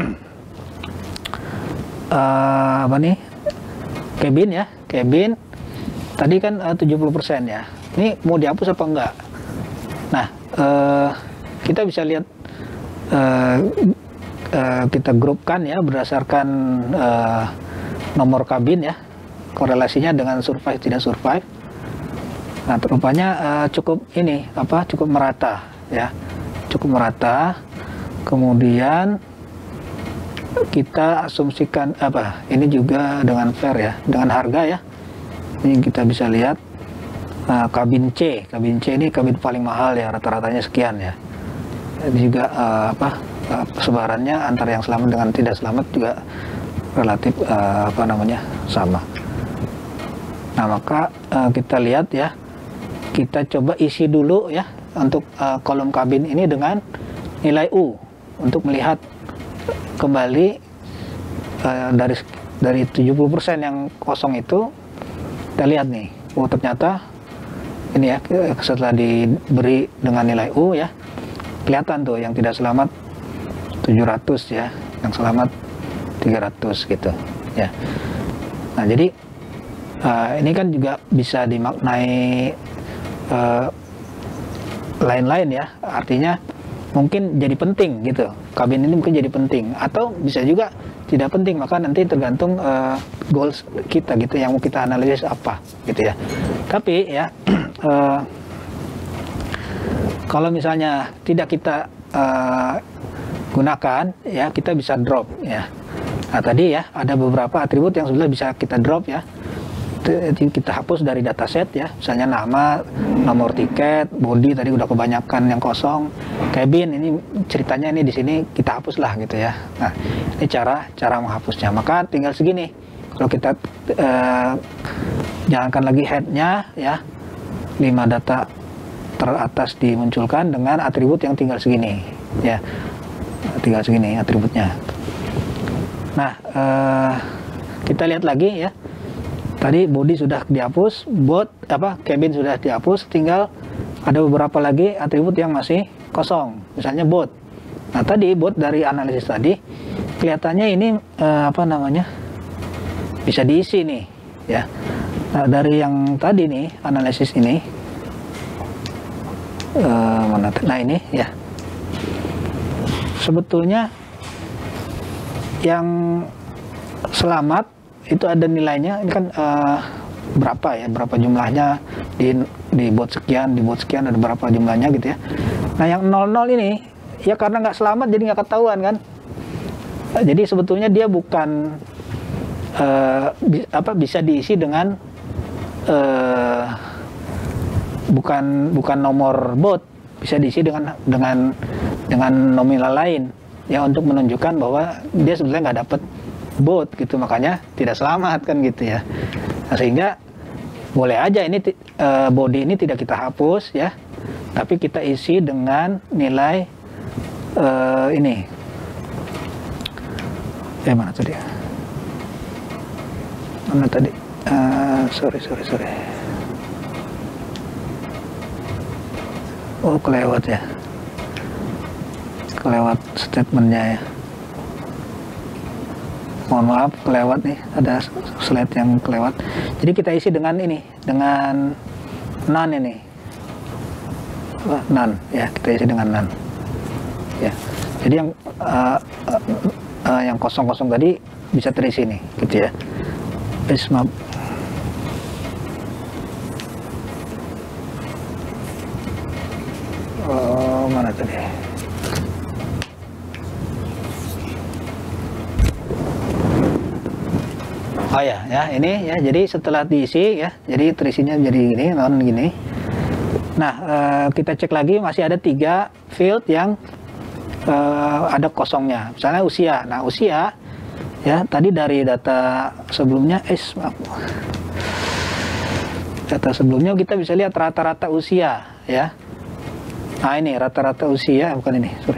uh, apa nih, cabin ya, cabin tadi kan uh, tujuh puluh persen ya, ini mau dihapus apa enggak. Nah uh, kita bisa lihat, uh, uh, kita grupkan ya berdasarkan uh, nomor kabin ya, korelasinya dengan survive tidak survive. Nah rupanya uh, cukup ini apa cukup merata ya, cukup merata. Kemudian kita asumsikan apa ini juga dengan fair ya, dengan harga ya. Ini kita bisa lihat uh, kabin C, kabin C ini kabin paling mahal ya, rata-ratanya sekian ya. Ini juga uh, apa uh, sebarannya antara yang selamat dengan tidak selamat juga relatif uh, apa namanya sama. Nah maka uh, kita lihat ya, kita coba isi dulu ya untuk uh, kolom kabin ini dengan nilai U untuk melihat kembali uh, dari dari tujuh puluh persen yang kosong itu, kita lihat nih, oh ternyata ini ya setelah diberi dengan nilai U ya, kelihatan tuh yang tidak selamat tujuh ratus ya, yang selamat tiga ratus gitu ya. Nah jadi uh, ini kan juga bisa dimaknai uh, lain-lain ya, artinya mungkin jadi penting gitu, kabin ini mungkin jadi penting, atau bisa juga tidak penting, maka nanti tergantung uh, goals kita gitu, yang mau kita analisis apa gitu ya. Tapi ya uh, kalau misalnya tidak kita uh, gunakan ya, kita bisa drop ya. Nah tadi ya ada beberapa atribut yang sudah bisa kita drop ya, kita hapus dari dataset ya, misalnya nama, nomor tiket, body tadi udah kebanyakan yang kosong, cabin ini ceritanya ini di sini kita hapus lah gitu ya. Nah ini cara cara menghapusnya, maka tinggal segini. Kalau kita eh, jalankan lagi headnya ya, lima data teratas dimunculkan dengan atribut yang tinggal segini ya, tinggal segini atributnya. Nah eh, kita lihat lagi ya. Tadi body sudah dihapus, bot apa cabin sudah dihapus, tinggal ada beberapa lagi atribut yang masih kosong, misalnya bot. Nah tadi bot dari analisis tadi kelihatannya ini eh, apa namanya bisa diisi nih ya. Nah, dari yang tadi nih analisis ini uh, mana? Nah ini ya. Sebetulnya yang selamat itu ada nilainya. Ini kan uh, berapa ya? Berapa jumlahnya di di bot sekian, di bot sekian ada berapa jumlahnya gitu ya. Nah yang nol nol ini ya karena nggak selamat jadi nggak ketahuan kan. Jadi sebetulnya dia bukan uh, bi apa bisa diisi dengan uh, bukan bukan nomor bot, bisa diisi dengan dengan dengan nominal lain ya untuk menunjukkan bahwa dia sebetulnya nggak dapat bot gitu, makanya tidak selamat kan gitu ya. Nah, sehingga boleh aja ini uh, body ini tidak kita hapus ya, tapi kita isi dengan nilai uh, ini. Eh mana tadi? Mana tadi? Uh, sorry sorry sorry. Oh kelewat ya. Kelewat statementnya ya. Mohon maaf kelewat nih, ada slide yang kelewat. Jadi kita isi dengan ini, dengan none ini. Oh, none ya, kita isi dengan none. Ya. Jadi yang uh, uh, uh, yang kosong-kosong tadi bisa terisi nih, gitu ya. Please maaf. Oh, mana tadi? Oh ya, ya ini ya. Jadi setelah diisi ya, jadi terisinya jadi gini, non gini. Nah, uh, kita cek lagi masih ada tiga field yang uh, ada kosongnya. Misalnya usia. Nah, usia ya tadi dari data sebelumnya, eh maaf. Data sebelumnya kita bisa lihat rata-rata usia ya. Nah ini rata-rata usia, bukan ini, sorry.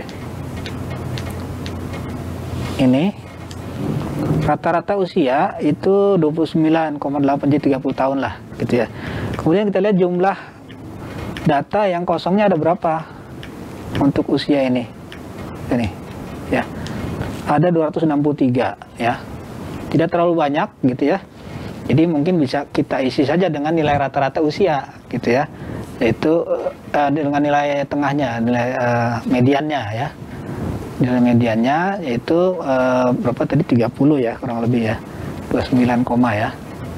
Ini rata-rata usia itu dua puluh sembilan koma delapan, jadi tiga puluh tahun lah gitu ya. Kemudian kita lihat jumlah data yang kosongnya ada berapa untuk usia ini. Ini ya. Ada dua ratus enam puluh tiga ya. Tidak terlalu banyak gitu ya. Jadi mungkin bisa kita isi saja dengan nilai rata-rata usia gitu ya. Yaitu uh, dengan nilai tengahnya, nilai uh, mediannya ya. Nilai mediannya yaitu uh, berapa tadi, tiga puluh ya kurang lebih ya, dua puluh sembilan koma ya.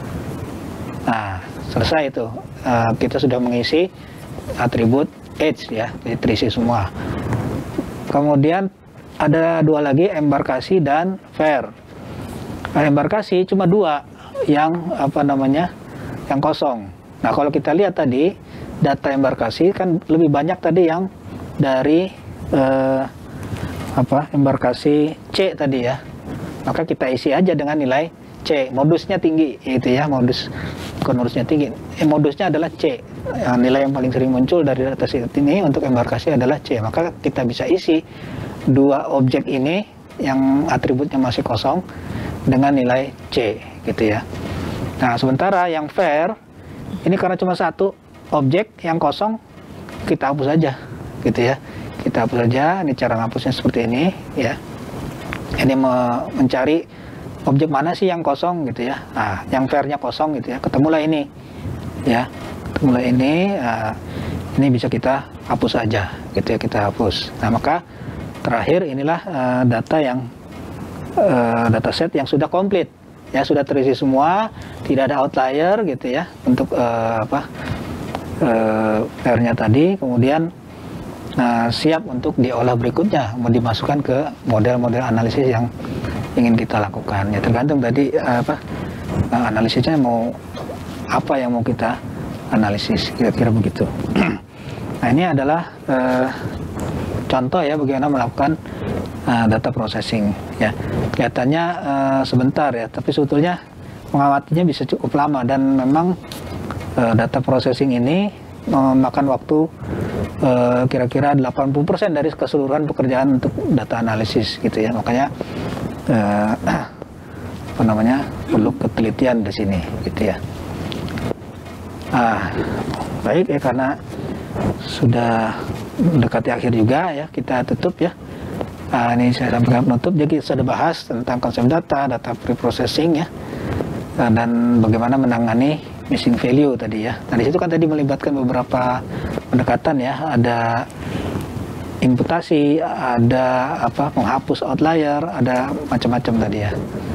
Nah selesai itu, uh, kita sudah mengisi atribut age ya, jadi terisi semua. Kemudian ada dua lagi, embarkasi dan fair. Nah, embarkasi cuma dua yang apa namanya yang kosong. Nah kalau kita lihat tadi data embarkasi kan lebih banyak tadi yang dari uh, apa embarkasi C tadi ya, maka kita isi aja dengan nilai C, modusnya tinggi itu ya, modus bukan modusnya tinggi, eh, modusnya adalah C. Yang nilai yang paling sering muncul dari data set ini untuk embarkasi adalah C, maka kita bisa isi dua objek ini yang atributnya masih kosong dengan nilai C gitu ya. Nah sementara yang fair ini karena cuma satu objek yang kosong, kita hapus aja gitu ya. Kita hapus saja, ini cara ngapusnya seperti ini ya. Ini me mencari objek mana sih yang kosong gitu ya. Nah, yang fairnya kosong gitu ya. Ketemulah ini ya. Ketemulah ini, uh, ini bisa kita hapus saja gitu ya, kita hapus. Nah, maka terakhir inilah uh, data yang uh, dataset yang sudah komplit. Ya, sudah terisi semua, tidak ada outlier gitu ya untuk uh, apa? Uh, fairnya tadi, kemudian Nah, siap untuk diolah berikutnya, mau dimasukkan ke model-model analisis yang ingin kita lakukan. Ya tergantung tadi apa analisisnya mau apa yang mau kita analisis, kira-kira begitu. Nah ini adalah eh, contoh ya bagaimana melakukan eh, data processing. Ya kelihatannya eh, sebentar ya, tapi sebetulnya mengamatinya bisa cukup lama dan memang eh, data processing ini memakan waktu kira-kira uh, delapan puluh persen dari keseluruhan pekerjaan untuk data analisis gitu ya. Makanya uh, apa namanya perlu ketelitian di sini gitu ya. Ah, baik ya, karena sudah mendekati akhir juga ya, kita tutup ya. Ah, ini saya sampaikan penutup. Jadi kita sudah bahas tentang konsep data, data preprocessing ya, dan bagaimana menangani missing value tadi ya. Nah di situ kan tadi melibatkan beberapa pendekatan ya, ada imputasi, ada apa penghapus outlier, ada macam-macam tadi ya.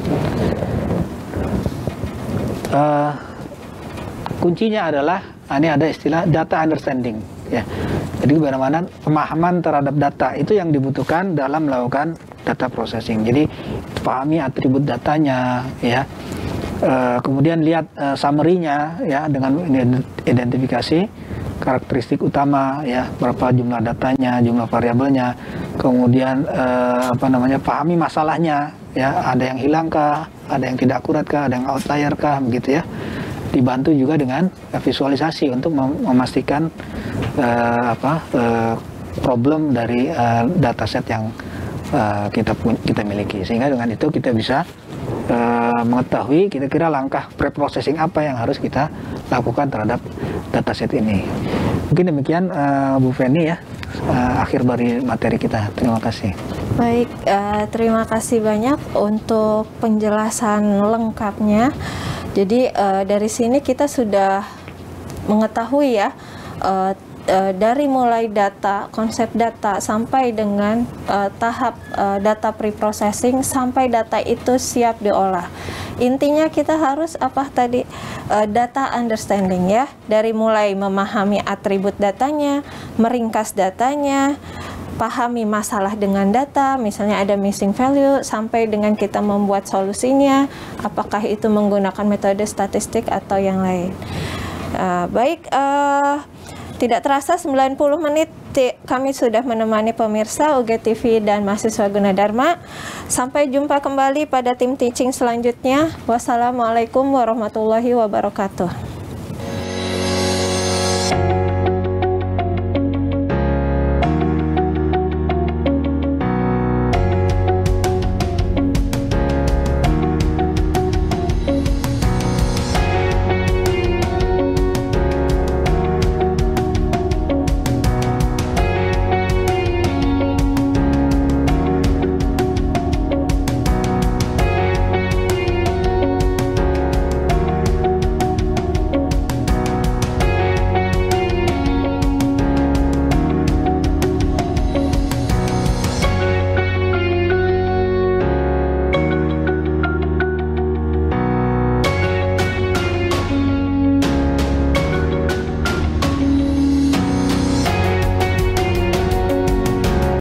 Uh, kuncinya adalah ini ada istilah data understanding ya. Jadi bagaimana pemahaman terhadap data itu yang dibutuhkan dalam melakukan data processing. Jadi pahami atribut datanya ya. Uh, kemudian lihat uh, summary-nya ya dengan identifikasi karakteristik utama ya, berapa jumlah datanya, jumlah variabelnya, kemudian uh, apa namanya pahami masalahnya ya, ada yang hilangkah, ada yang tidak akuratkah, ada yang outlier kah, begitu ya. Dibantu juga dengan visualisasi untuk mem memastikan uh, apa uh, problem dari uh, dataset yang uh, kita kita miliki, sehingga dengan itu kita bisa uh, mengetahui kira-kira langkah pre-processing apa yang harus kita lakukan terhadap dataset ini. Mungkin demikian uh, Bu Feni ya, uh, akhir dari materi kita. Terima kasih. Baik, uh, terima kasih banyak untuk penjelasan lengkapnya. Jadi uh, dari sini kita sudah mengetahui ya, uh, uh, dari mulai data, konsep data sampai dengan uh, tahap uh, data pre-processing sampai data itu siap diolah. Intinya kita harus apa tadi, uh, data understanding ya, dari mulai memahami atribut datanya, meringkas datanya, pahami masalah dengan data, misalnya ada missing value, sampai dengan kita membuat solusinya, apakah itu menggunakan metode statistik atau yang lain. Uh, baik, uh, tidak terasa sembilan puluh menit kami sudah menemani pemirsa U G T V dan mahasiswa Gunadarma. Sampai jumpa kembali pada tim teaching selanjutnya. Wassalamualaikum warahmatullahi wabarakatuh.